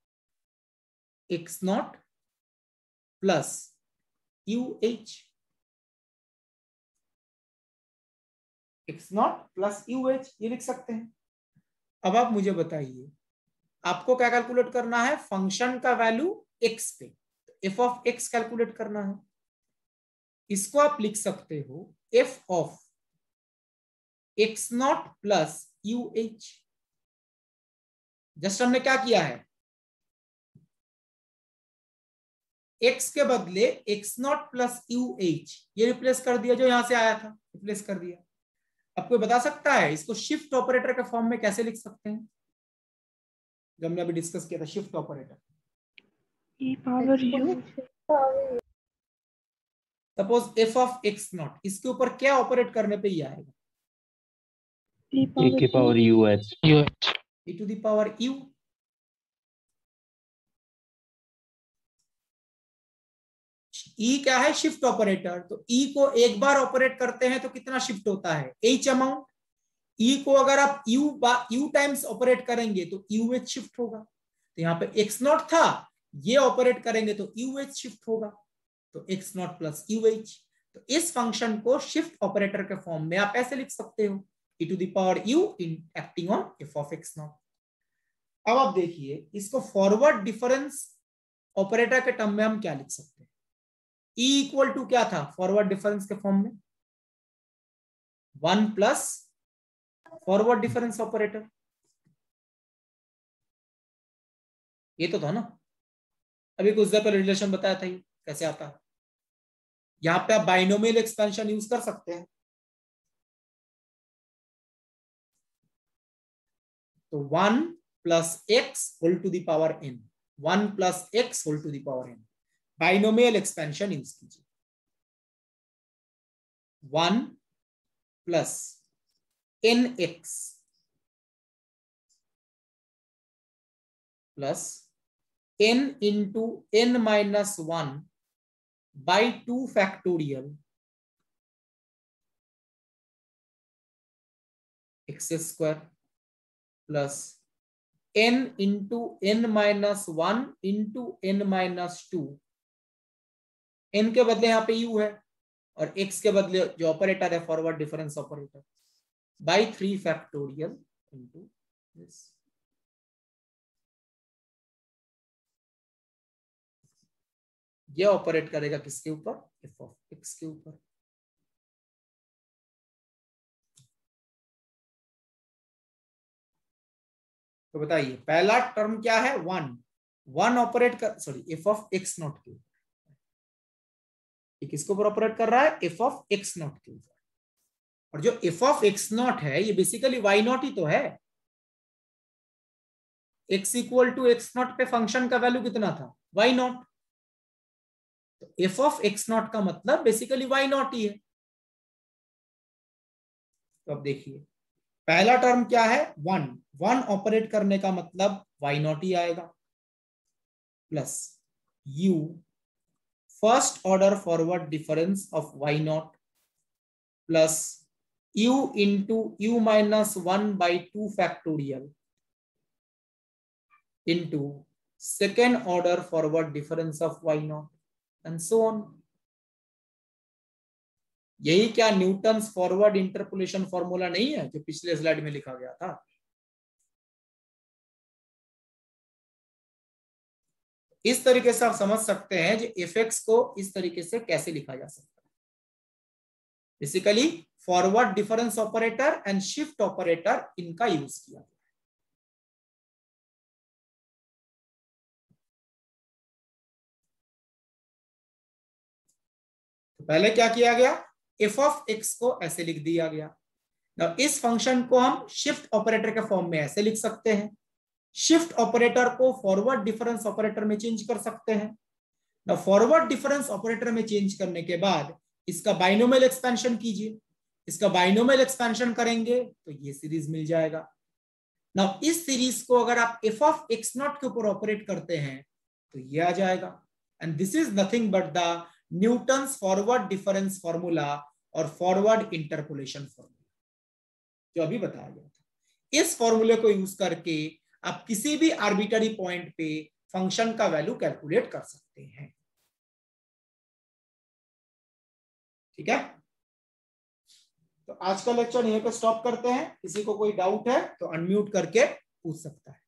x0 plus UH, x0 plus UH ये लिख सकते हैं। अब आप मुझे बताइए आपको क्या कैलकुलेट करना है, फंक्शन का वैल्यू x पे, f ऑफ x कैलकुलेट करना है। इसको आप लिख सकते हो f of x0 plus UH। Just हमने क्या किया है, x के बदले x0 प्लस UH ये रिप्लेस कर दिया, जो यहां से आया था रिप्लेस कर दिया। अब कोई बता सकता है इसको शिफ्ट ऑपरेटर के फॉर्म में कैसे लिख सकते हैं, जो हमने अभी डिस्कस किया था shift operator. e power u suppose f of x0, इसके ऊपर क्या ऑपरेट करने पे ही आएगा, e के power UH e to the power u। e क्या है, शिफ्ट ऑपरेटर। तो e को एक बार ऑपरेट करते हैं तो कितना शिफ्ट होता है, h अमाउंट। e को अगर आप u टाइम्स ऑपरेट करेंगे तो UH शिफ्ट होगा। तो यहाँ पे x0 था, ये ऑपरेट करेंगे तो UH शिफ्ट होगा, तो x0 प्लस UH। तो इस फंक्शन को शिफ्ट ऑपरेटर के फॉर्म में आप ऐसे लिख सकते हो, e to the power u acting on f of x0। अब आप देखिए इसको फॉरवर्ड डिफरेंस ऑपरेटर के टर्म में हम क्या लिख सकते हैं, e इक्वल टू क्या था फॉरवर्ड डिफरेंस के फॉर्म में, 1 प्लस फॉरवर्ड डिफरेंस ऑपरेटर, ये तो था ना, अभी कुछ देर पहले रिलेशन बताया था, ये कैसे आता है। यहां पे आप बाइनोमियल एक्सपेंशन यूज कर सकते हैं। तो 1 plus x whole to the power n, 1 plus x whole to the power n, binomial expansion use कीजिए। 1 plus nx plus n into n minus 1 by 2 factorial x square plus n into n-1 into n-2। n के बदले यहाँ पे u है और x के बदले जो ऑपरेटर है forward difference operator, by 3 factorial into this. ये ऑपरेट करेगा किसके ऊपर? f ऑफ x के ऊपर। तो बताइए पहला टर्म क्या है? 1 ऑपरेट कर, sorry, f of x not के ऊपर। किसके ऊपर ऑपरेट कर रहा है? f ऑफ x नॉट के ऊपर। और जो f ऑफ x नॉट है ये बेसिकली y नॉट ही तो है। x equal to x not पे फंक्शन का वैल्यू कितना था? y not. तो f ऑफ x नॉट का मतलब बेसिकली y नॉट ही है। तो अब देखिए पहला टर्म क्या है? 1 ऑपरेट करने का मतलब y नॉट ही आएगा, plus u first order forward difference of y not plus u into u-1/2 factorial into second order forward difference of y not and so on. यही क्या न्यूटन्स फॉरवर्ड इंटरपोलेशन फॉर्मूला नहीं है जो पिछले स्लाइड में लिखा गया था? इस तरीके से आप समझ सकते हैं जो fx को इस तरीके से कैसे लिखा जा सकता है। Basically forward difference operator and shift operator इनका यूज किया। तो पहले क्या किया गया? f ऑफ x को ऐसे लिख दिया गया। Now, इस फंक्शन को हम शिफ्ट ऑपरेटर के फॉर्म में ऐसे लिख सकते हैं, शिफ्ट ऑपरेटर को फॉरवर्ड डिफरेंस ऑपरेटर में चेंज कर सकते हैं। Now, फॉरवर्ड डिफरेंस ऑपरेटर में चेंज करने के बाद इसका बाइनोमियल एक्सपेंशन कीजिए। इसका बाइनोमियल एक्सपेंशन करेंगे तो ये सीरीज मिल जाएगा। Now, इस सीरीज को अगर आप f ऑफ x नॉट के ऊपर ऑपरेट करते हैं तो ये आ जाएगा। And this is nothing but the Newton's forward difference formula और फॉरवर्ड इंटरपोलेशन फॉर्मूला जो अभी बताया गया था। इस फॉर्मूले को यूज करके आप किसी भी आर्बिट्ररी पॉइंट पे फंक्शन का वैल्यू कैलकुलेट कर सकते हैं। ठीक है, तो आज का लेक्चर यहीं पे स्टॉप करते हैं। किसी को कोई डाउट है तो अनम्यूट करके पूछ सकता है।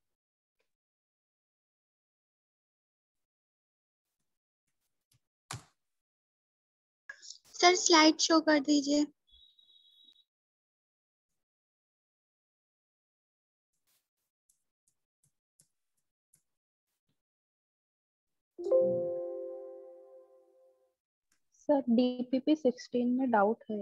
सर स्लाइड शो कर दीजिए। सर DPP 16 में डाउट है।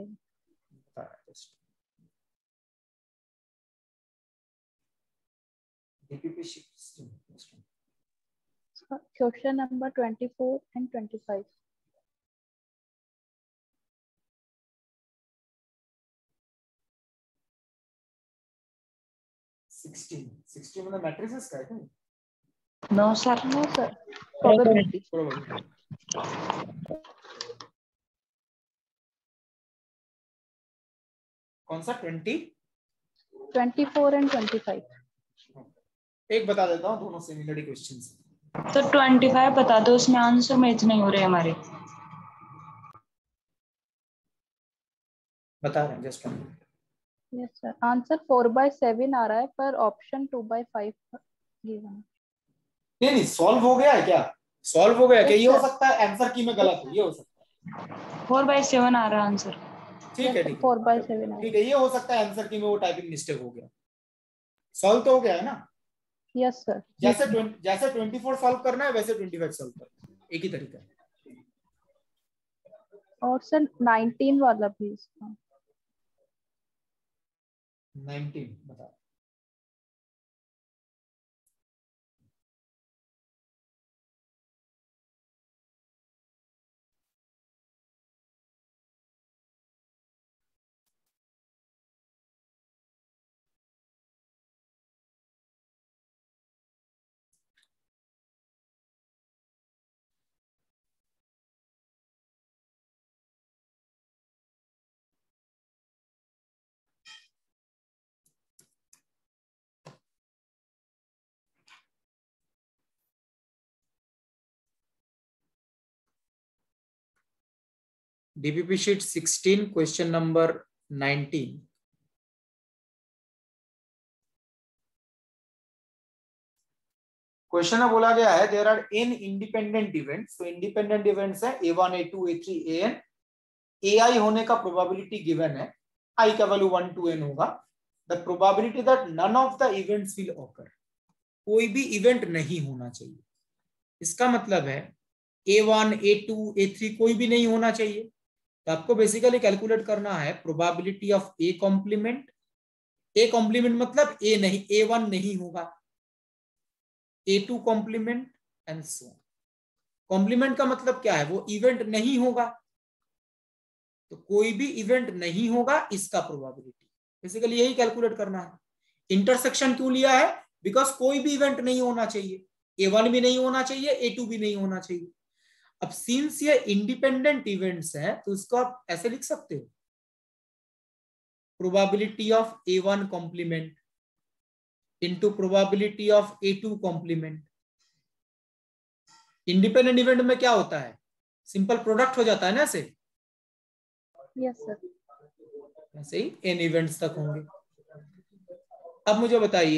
Question number 24 and 25। 16 मतलब मैट्रिसेस का है क्या? No sir. No sir, probability. कौन सा? 24 and 25। एक बता देता हूँ, दोनों सिमिलर क्वेश्चंस। तो 25 बता दो, उसमें आंसर मैच नहीं हो रहे हमारे। बता रहे हैं जस्ट। यस सर, आंसर 4/7 आ रहा है पर ऑप्शन 2/5 गिवन। नहीं, सॉल्व हो गया है क्या? सॉल्व हो गया क्या? Yes, ये हो sir. सकता है आंसर की में गलत हो, ये हो सकता है। 4/7 आ रहा है आंसर। ठीक है, ठीक है, 4/7 ठीक है, ये हो सकता है आंसर की में वो टाइपिंग मिस्टेक हो गया। सॉल्व तो हो गया है ना? Yes sir. जैसे 24 सॉल्व करना है वैसे 25 सॉल्व करना है, एक ही तरीका है। और सर 19 वाला भी इसका। 19 बता। DPP sheet 16 question number 19। Question में बोला गया है there are n independent events. तो इंडिपेंडेंट इवेंट्स है A1 A2 A3 AN। AI होने का प्रोबेबिलिटी गिवन है, I का वैल्यू 1 to n होगा। The probability that none of the events will occur, कोई भी इवेंट नहीं होना चाहिए। इसका मतलब है A1 A2 A3 कोई भी नहीं होना चाहिए। तो आपको बेसिकली कैलकुलेट करना है probability of A complement. A complement मतलब A नहीं, A1 नहीं होगा, A2 complement and so on. Complement का मतलब क्या है, वो इवेंट नहीं होगा। तो कोई भी इवेंट नहीं होगा इसका प्रोबेबिलिटी, बेसिकली यही कैलकुलेट करना है। इंटरसेक्शन क्यों लिया है, बिकॉज कोई भी इवेंट नहीं होना चाहिए, A1 भी नहीं होना चाहिए, A2 भी नहीं होना चाहिए। अब सिंस ये इंडिपेंडेंट इवेंट्स हैं तो इसको आप ऐसे लिख सकते हो, probability of A1 complement into probability of A2 complement. Independent event में क्या होता है, सिंपल प्रोडक्ट हो जाता है ना ऐसे। Yes sir. ऐसे ही n इवेंट्स तक होंगे। अब मुझे बताइए,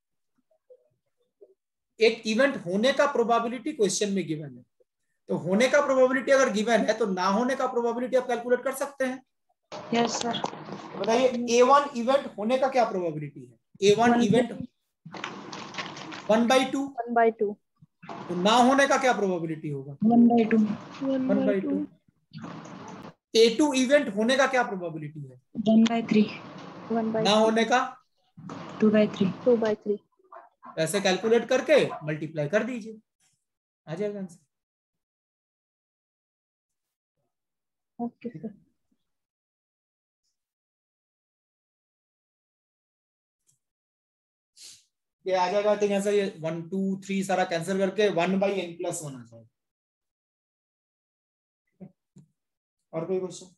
एक इवेंट होने का प्रोबेबिलिटी क्वेश्चन में गिवन है, तो होने का प्रोबेबिलिटी अगर गिवन है तो ना होने का प्रोबेबिलिटी आप कैलकुलेट कर सकते हैं। Yes sir. बताइए A1 इवेंट होने का क्या प्रोबेबिलिटी है, A1 इवेंट 1/2। 1/2। तो ना होने का क्या प्रोबेबिलिटी होगा, 1/2। 1/2। A2 इवेंट होने का क्या प्रोबेबिलिटी है, 1/3। ना होने का 2/3। 2/3। ऐसे कैलकुलेट करके मल्टीप्लाई कर दीजिए, आ जाएगा आंसर। Okay sir. ये आ जाएगा, तो यहाँ से ये 1 2 3 सारा कैंसिल करके 1/n+1 आ जाएगा। और कोई क्वेश्चन?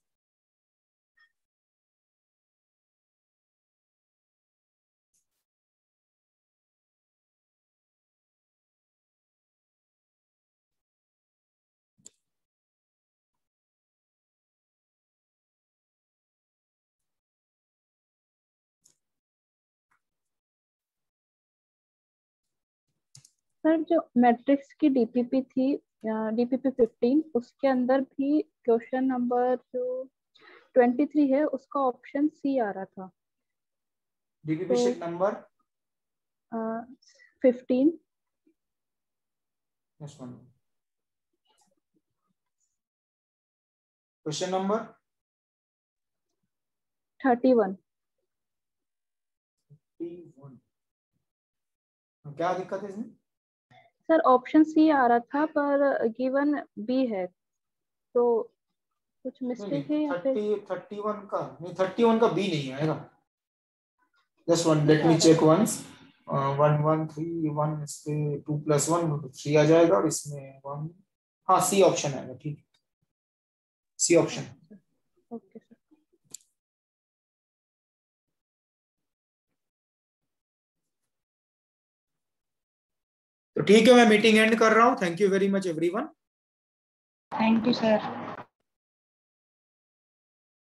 सर जो मैट्रिक्स की डीपीपी थी, डीपीपी 15, उसके अंदर भी क्वेश्चन नंबर जो 23 है उसका ऑप्शन सी आ रहा था। DPP sheet number 15। Question number 31। क्या दिक्कत है इसमें? सर ऑप्शन सी आ रहा था पर गिवन बी है, तो कुछ मिस्टेक है या फिर 31 का नहीं, 31 का बी नहीं आएगा। Just one let me check once. 1 1 3 1 इस पे 2 + 1 3 आ जाएगा, और इसमें 1, हाँ सी ऑप्शन आएगा। ठीक, सी ऑप्शन। Okay sir. तो ठीक है, मैं मीटिंग एंड कर रहा हूँ। Thank you very much everyone. Thank you sir.